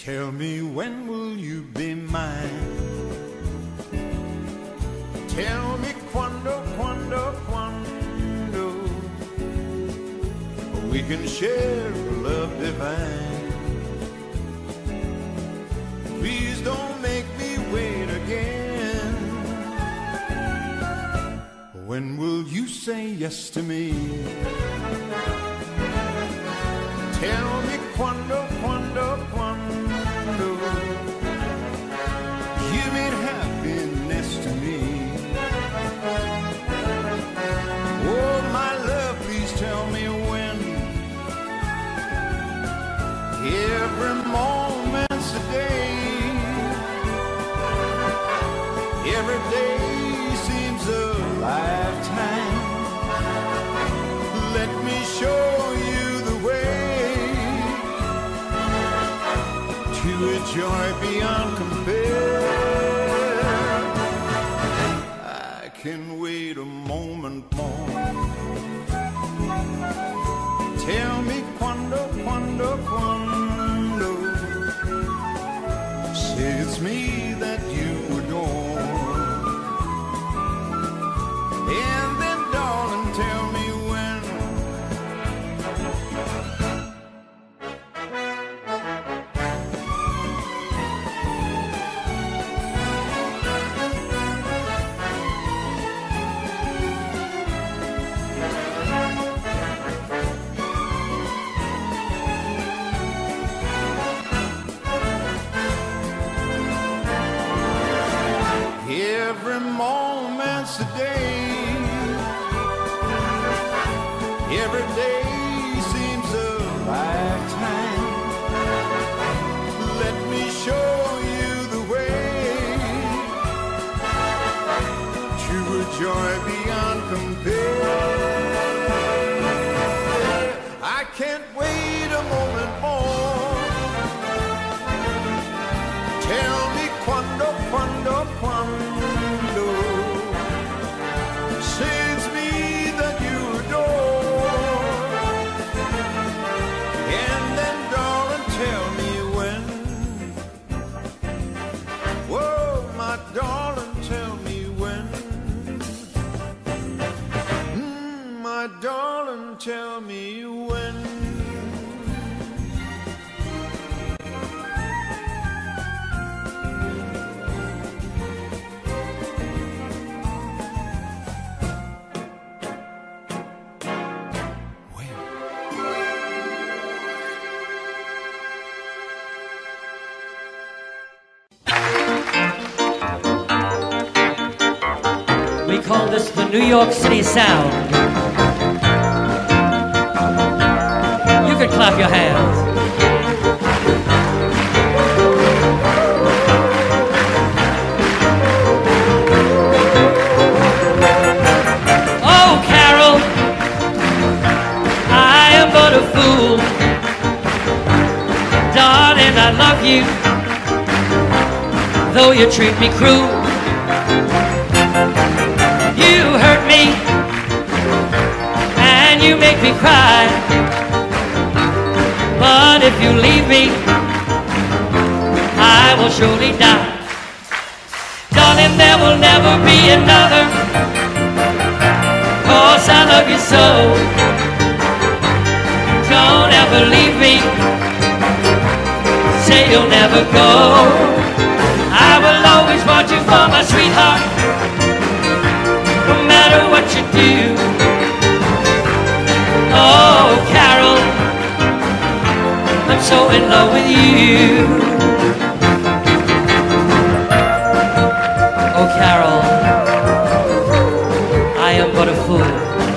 Tell me, when will you be mine? Tell me, quando, quando, quando we can share a love divine. Please don't make me wait again. When will you say yes to me? Tell me, quando, quando, quando you mean happiness to me. Oh, my love, please tell me when. Every moment's a day. Every day seems a lifetime. Let me show you the way to a joy beyond compare. I can wait a moment more. Tell me, quando, quando, quando say it's me that you adore. And then, darling, tell me when. Every moment's a day. Every day seems a lifetime. Let me show you the way to a joy beyond compare. I can't wait a moment more. Tell me, quando, quando, quando say it's me that you adore. And then, darling, tell me when. Whoa, my darling, tell me when. Mm, my darling, tell me when. We call this the New York City sound. You can clap your hands. Oh, Carol, I am but a fool. Darling, I love you, though you treat me cruel. You hurt me, and you make me cry. But if you leave me, I will surely die. Darling, there will never be another, 'cause I love you so. Don't ever leave me, say you'll never go. I will always want you for my sweetheart, no matter what you do. Oh, Carol, I'm so in love with you. Oh, Carol, I am but a fool.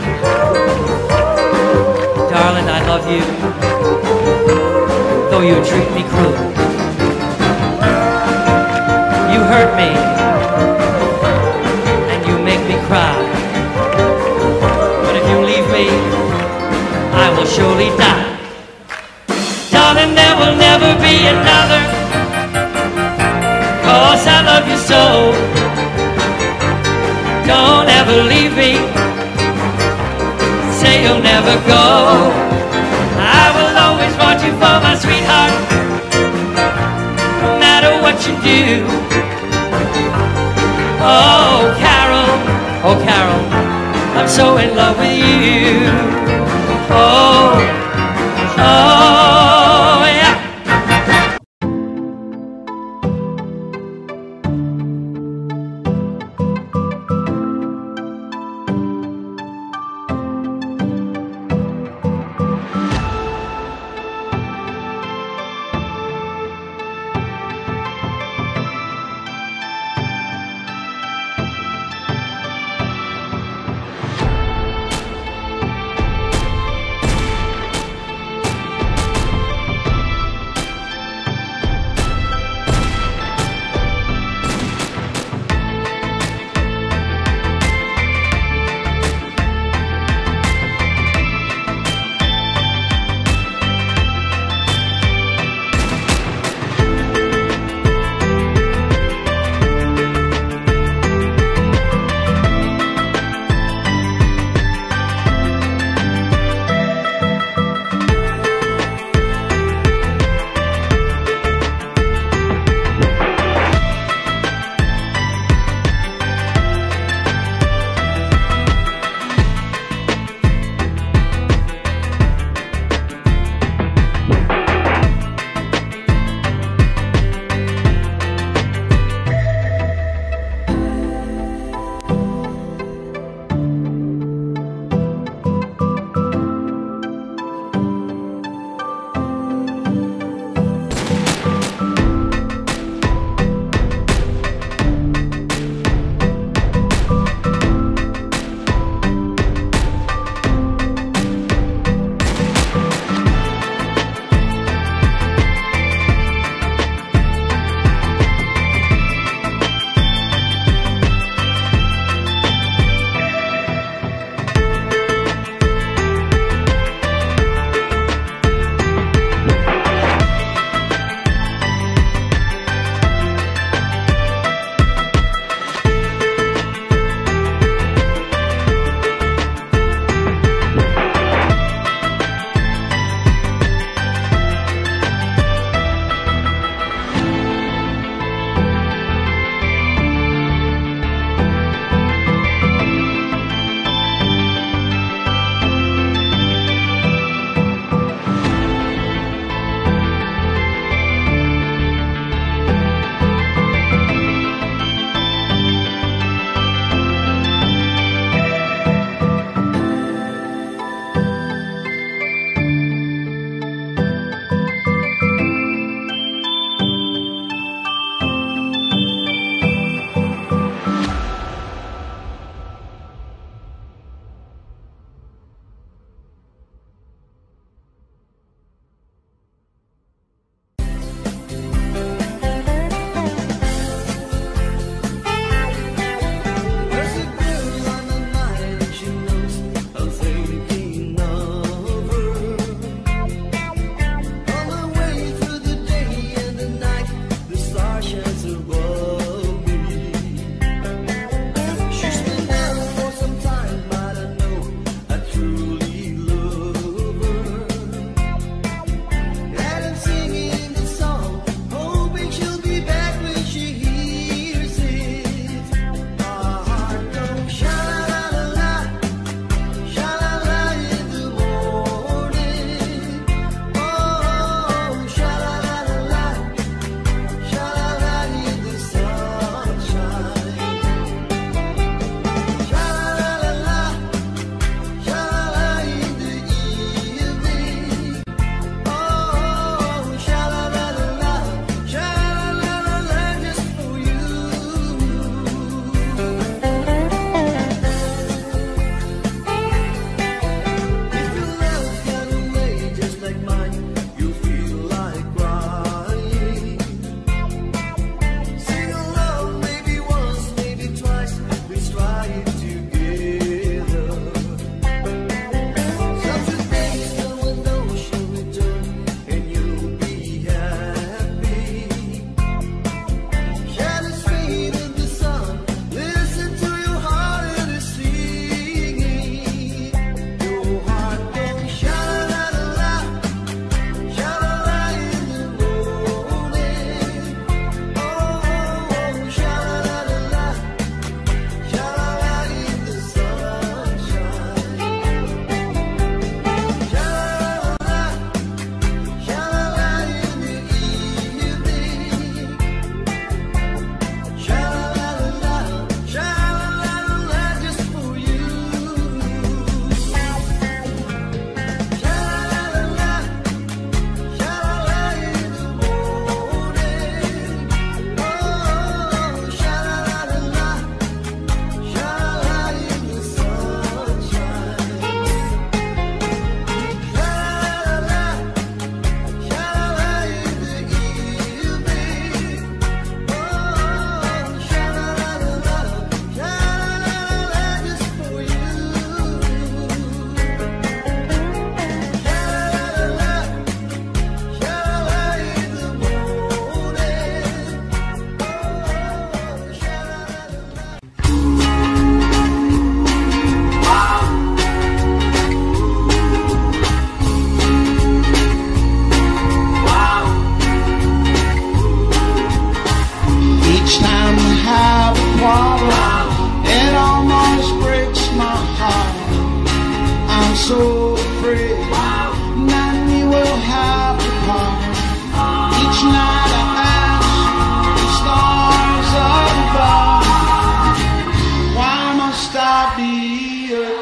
Darling, I love you, though you treat me cruel. You hurt me, cry. But if you leave me, I will surely die. Darling, there will never be another, 'cause I love you so. Don't ever leave me, say you'll never go. I will always want you for my sweetheart, what you do. Oh, Carol, oh, Carol, I'm so in love with you. Oh, oh, yeah.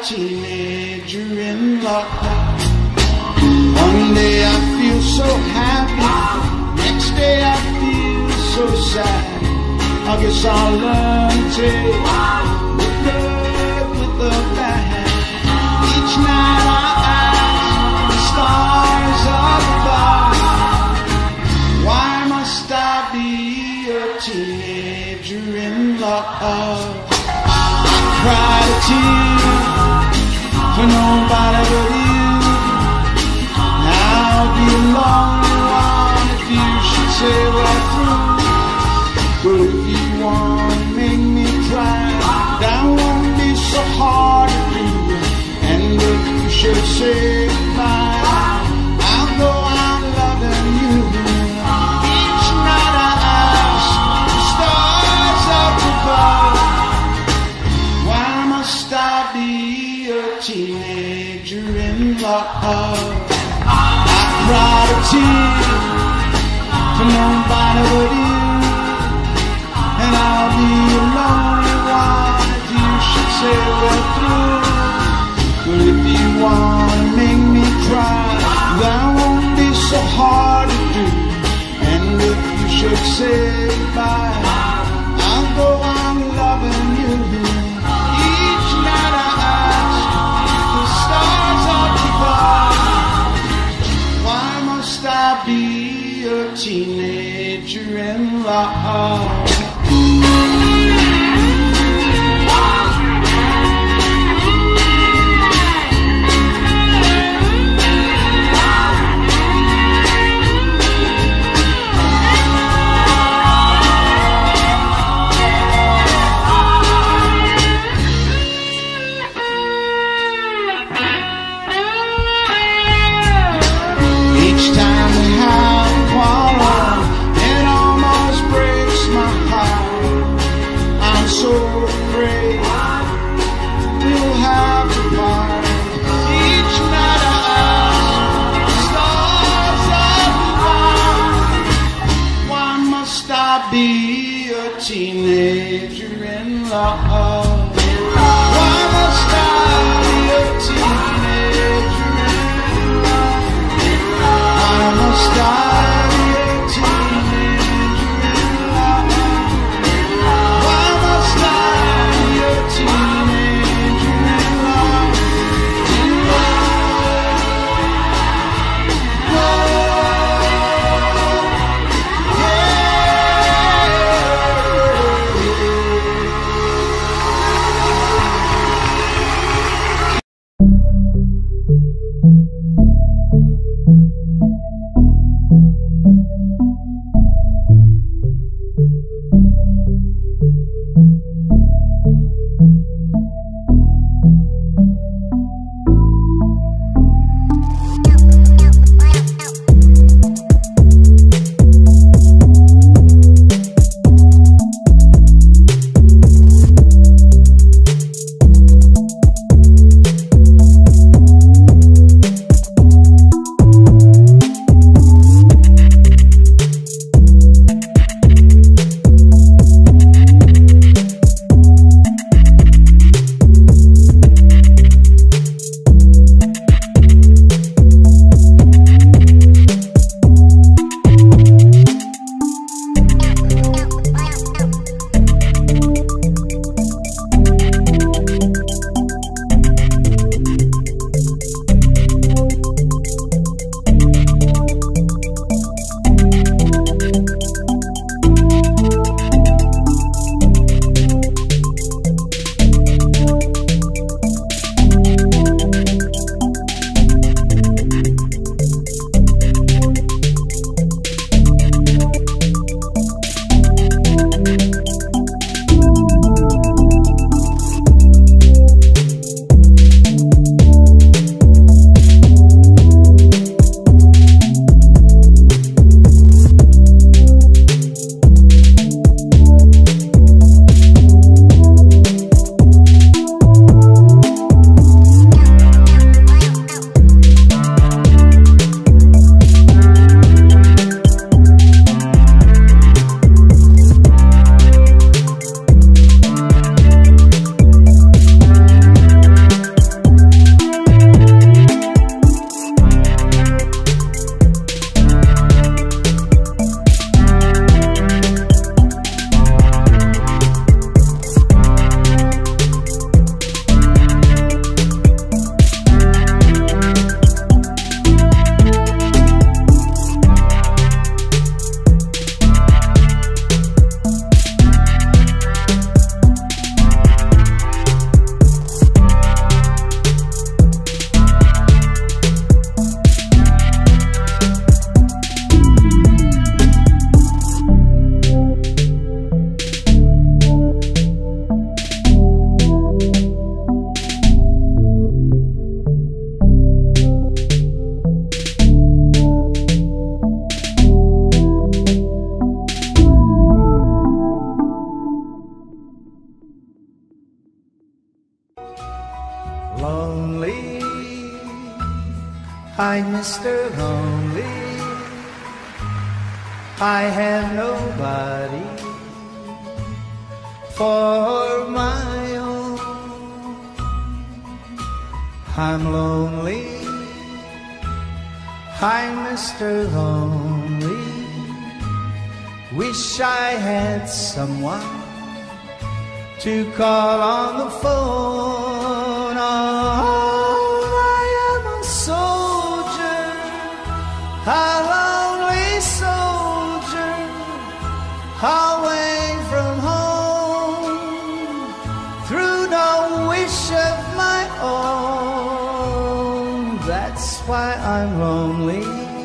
teenager in love. One day I feel so happy, next day I feel so sad. I guess I'll learn to take the good with the bad. Each night I ask the stars above, why must I be a teenager in love? I cried a tear for nobody but you. I'll be a lonely one if you should say right through. But if you want to make me cry, that won't be so hard to do. And if you should say goodbye, I'll go on loving you. Each night I ask the stars up above, why must I be a teenager in love? I cried a tear for nobody but you. And I'll be a lonely one if you should say we're through. But if you want to make me cry, that won't be so hard to do. And if you should say goodbye, I'll go on loving you. Each night I ask the stars up above, why must I be a teenager in love? lonely. I'm Mister Lonely. I have nobody for my own. I'm lonely. I'm Mister Lonely. Wish I had someone to call on the phone. Oh, I am a soldier, a lonely soldier, away from home, through no wish of my own. That's why I'm lonely.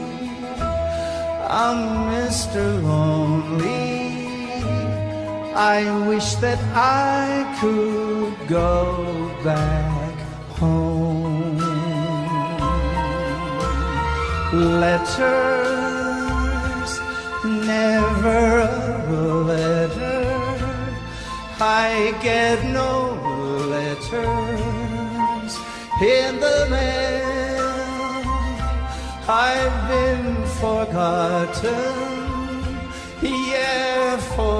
I'm Mister Lonely. I wish that I could go back home. Letters, never a letter. I get no letters in the mail. I've been forgotten. Yeah,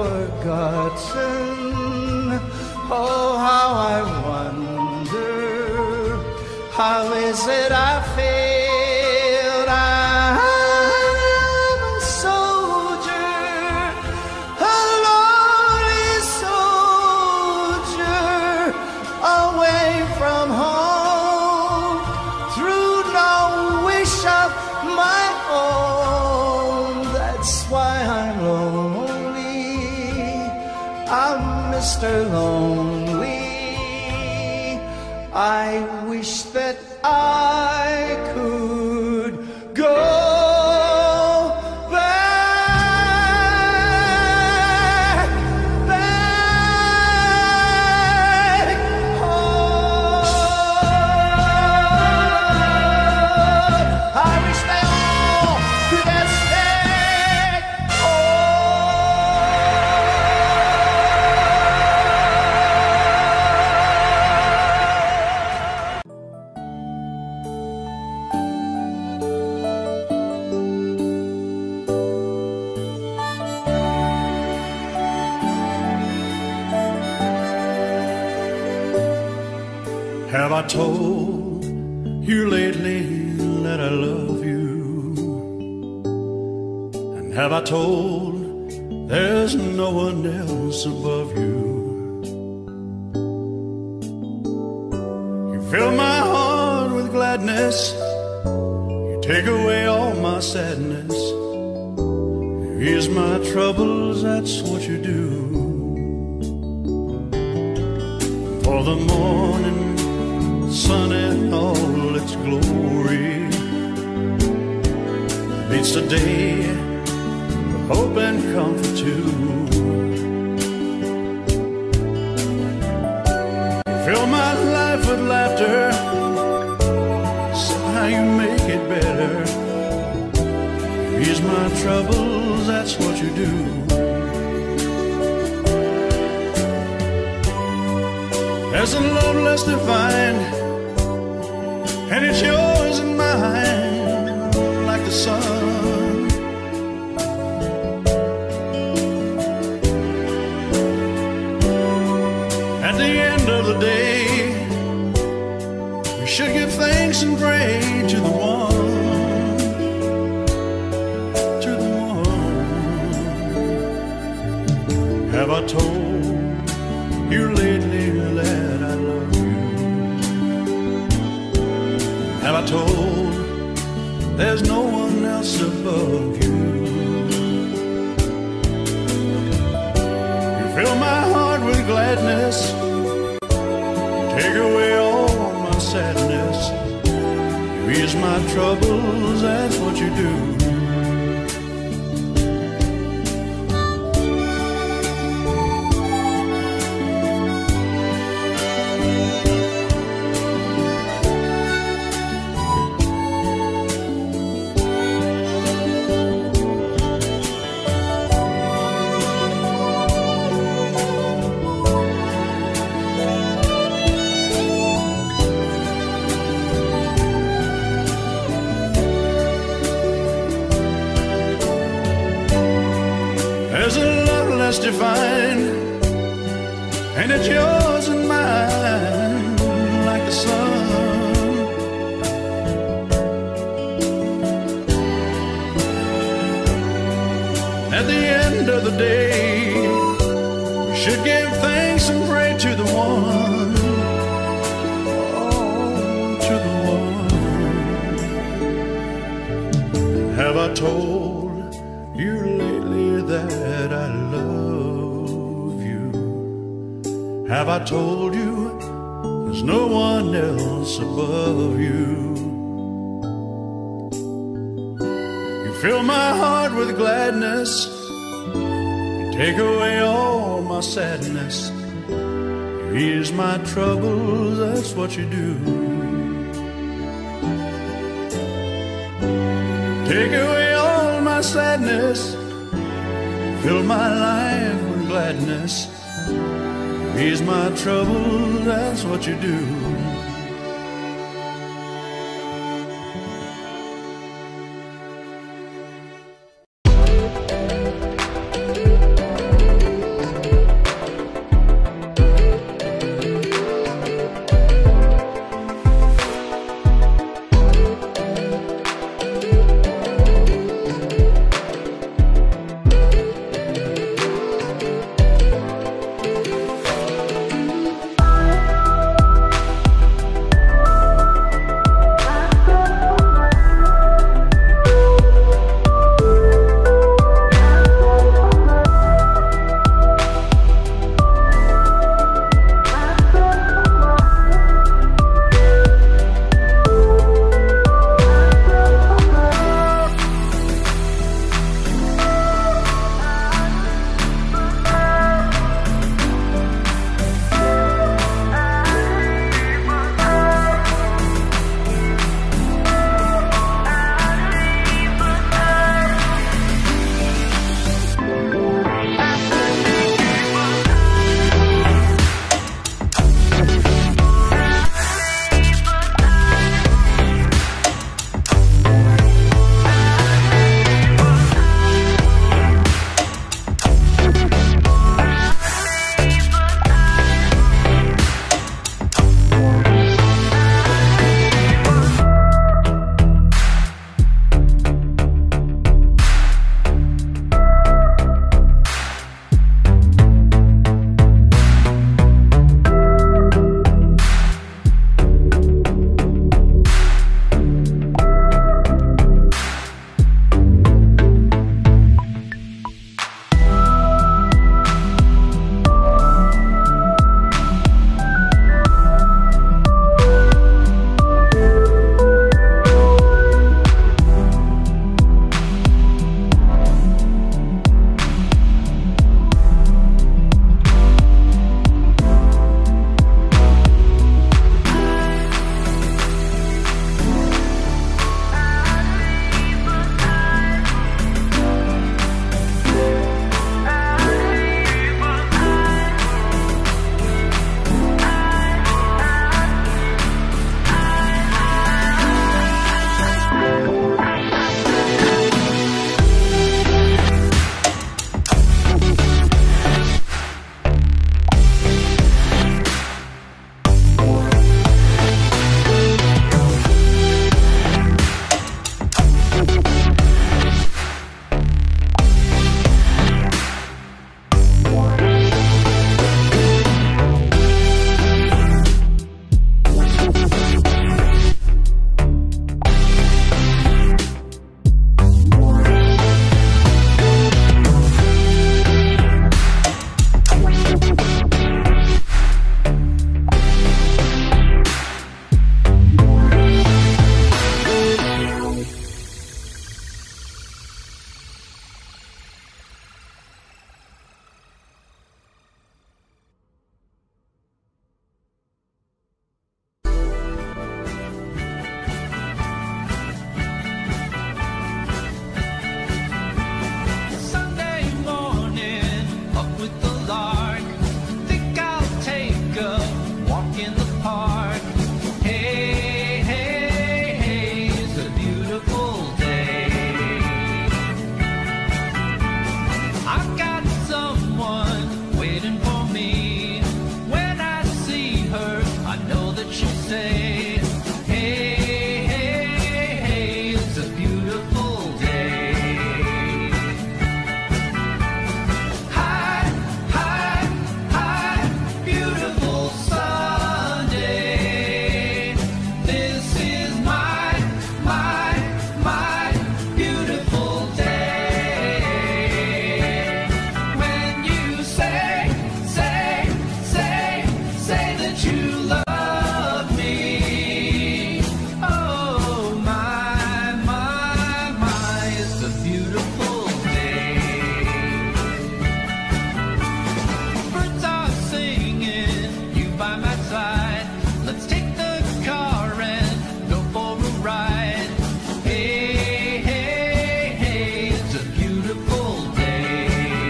forgotten. Oh, how I wonder, how is it I failed? I'm a soldier, a lonely soldier, away from home, through no wish of my own. That's why I'm lonely. I'm Mister Lonely. I wish that I could go back, back home. I wish they all could have stayed Have I told you lately that I love you? And have I told there's no one else above you? You fill my heart with gladness. You take away all my sadness. You ease my troubles, that's what you do. For the morning sun in all its glory meets the day with hope and comfort too. You fill my life with laughter, somehow you make it better. You ease my troubles, that's what you do. There's a love less defined, and it's yours and mine, like the sun. At the end of the day, we should give thanks and pray to the one, to the one. Have I told you lately that I love you? Have I told there's no one else above you? You fill my heart with gladness, take away all my sadness. You ease my troubles, that's what you do. undefined, and it's yours and mine like the sun. At the end of the day, we should give thanks and pray to the one, oh, to the one. Have I told you lately that I love you? Have I told you there's no one else above you? Fill my heart with gladness, you take away all my sadness, you ease my troubles, that's what you do. Take away all my sadness, fill my life with gladness, you ease my troubles, that's what you do. say, hey, hey, hey, it's a beautiful day. Hi, hi, hi, beautiful Sunday. This is my, my, my beautiful day. When you say, say, say, say that you love me. Oh my, my, my, it's a beautiful day. Birds are singing, you by my side. Let's take the car and go for a ride. Hey, hey, hey, it's a beautiful day.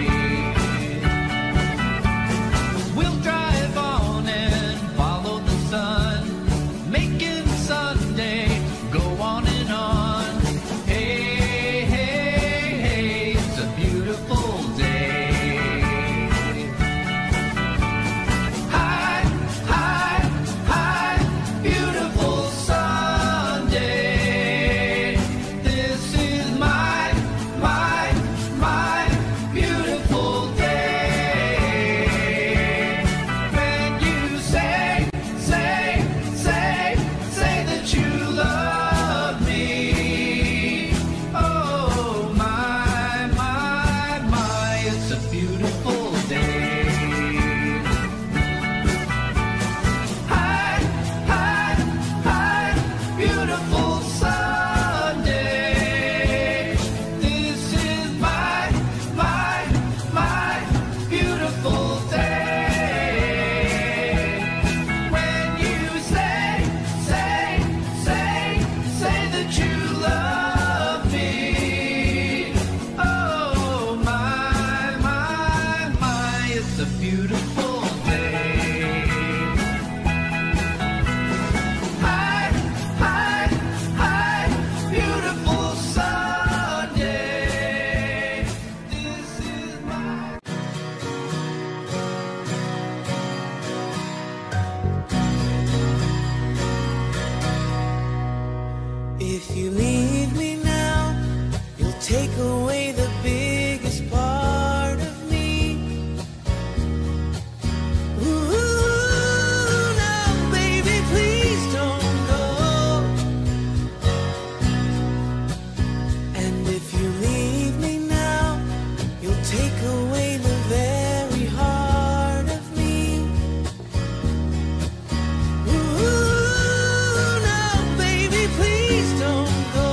We'll drive on and follow the sun, making Sunday go on and on. Hey, hey, hey, it's a beautiful day. Hi, hi, hi, beautiful Sunday. This is my, my, my beautiful day. When you say, say, say, say that you love me. Oh my, my, my, it's a beautiful day. Hi, hi, hi, beautiful Sunday. This is my, my, my beautiful day. When you say, say, say, say that you love me. Oh my, my, my, it's a beautiful day. Hi, hi, hi, beautiful Sunday. This is my. If you leave me now, you'll take away the biggest part of me. Ooh, now, baby, please don't go. And if you leave me now, you'll take away the very heart of me. Ooh, now, baby, please don't go.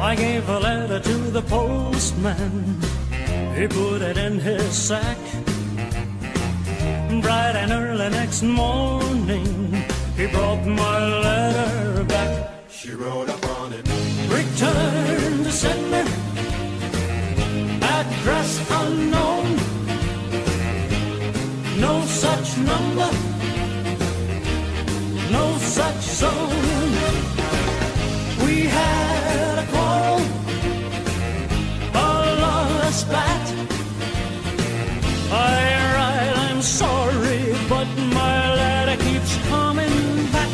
I gave a letter to the postman. He put it in his sack. Bright and early next morning, he brought my letter back. She wrote up on it, return to sender, address unknown, no such number, no such zone. We had a quarrel, a long spat. I write, I'm sorry, but my letter keeps coming back.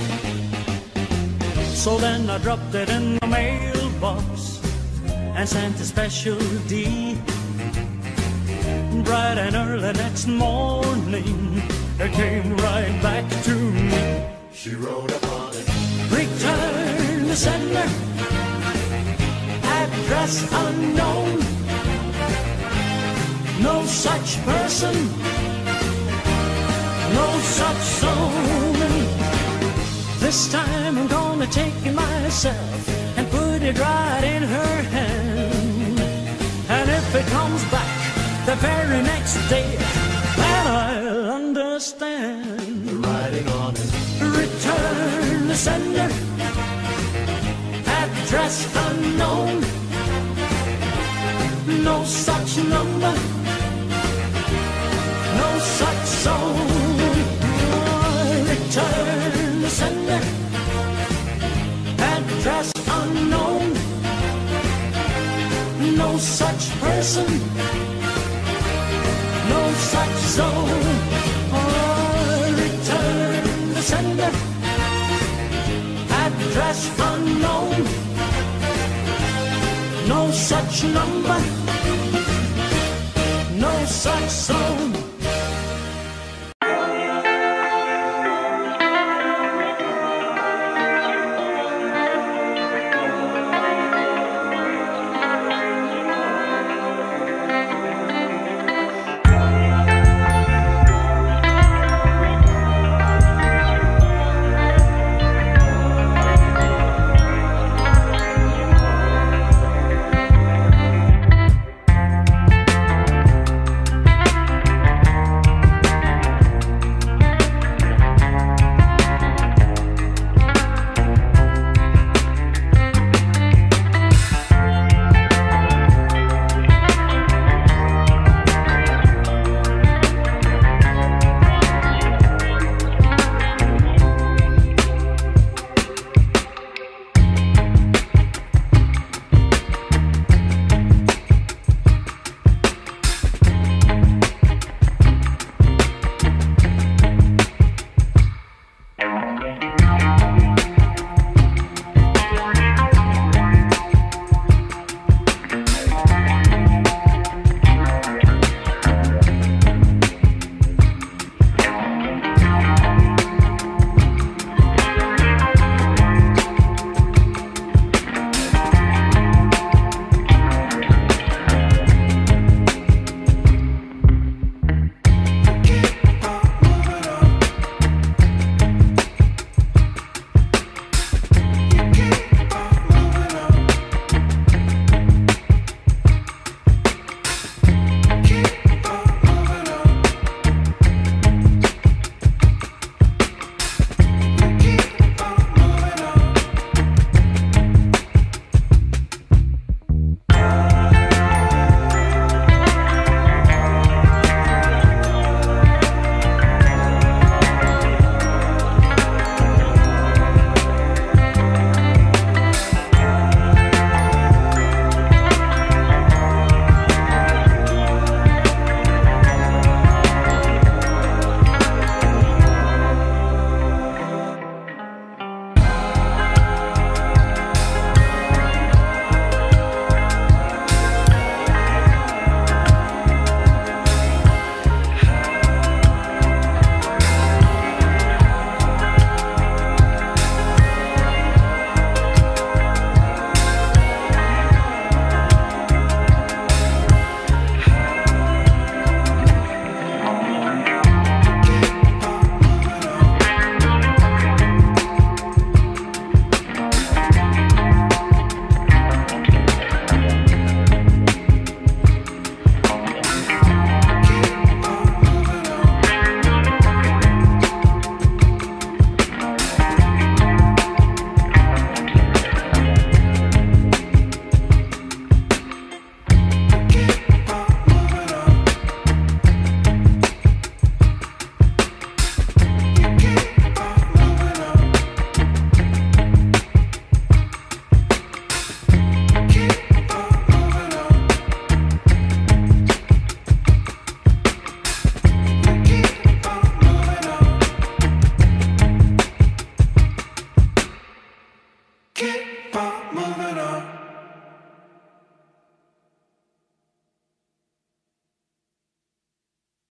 So then I dropped it in the mailbox and sent a special D. Bright and early next morning, it came right back to me. she wrote up on it, Return the sender, address unknown, no such person, no such zone. This time I'm gonna take it myself and put it right in her hand. And if it comes back the very next day, then I'll understand. the writing on it, Return the sender, address unknown, no such number, no such zone. Return the sender, address unknown, no such person, no such zone. Return the sender, address unknown, no such number, no such zone.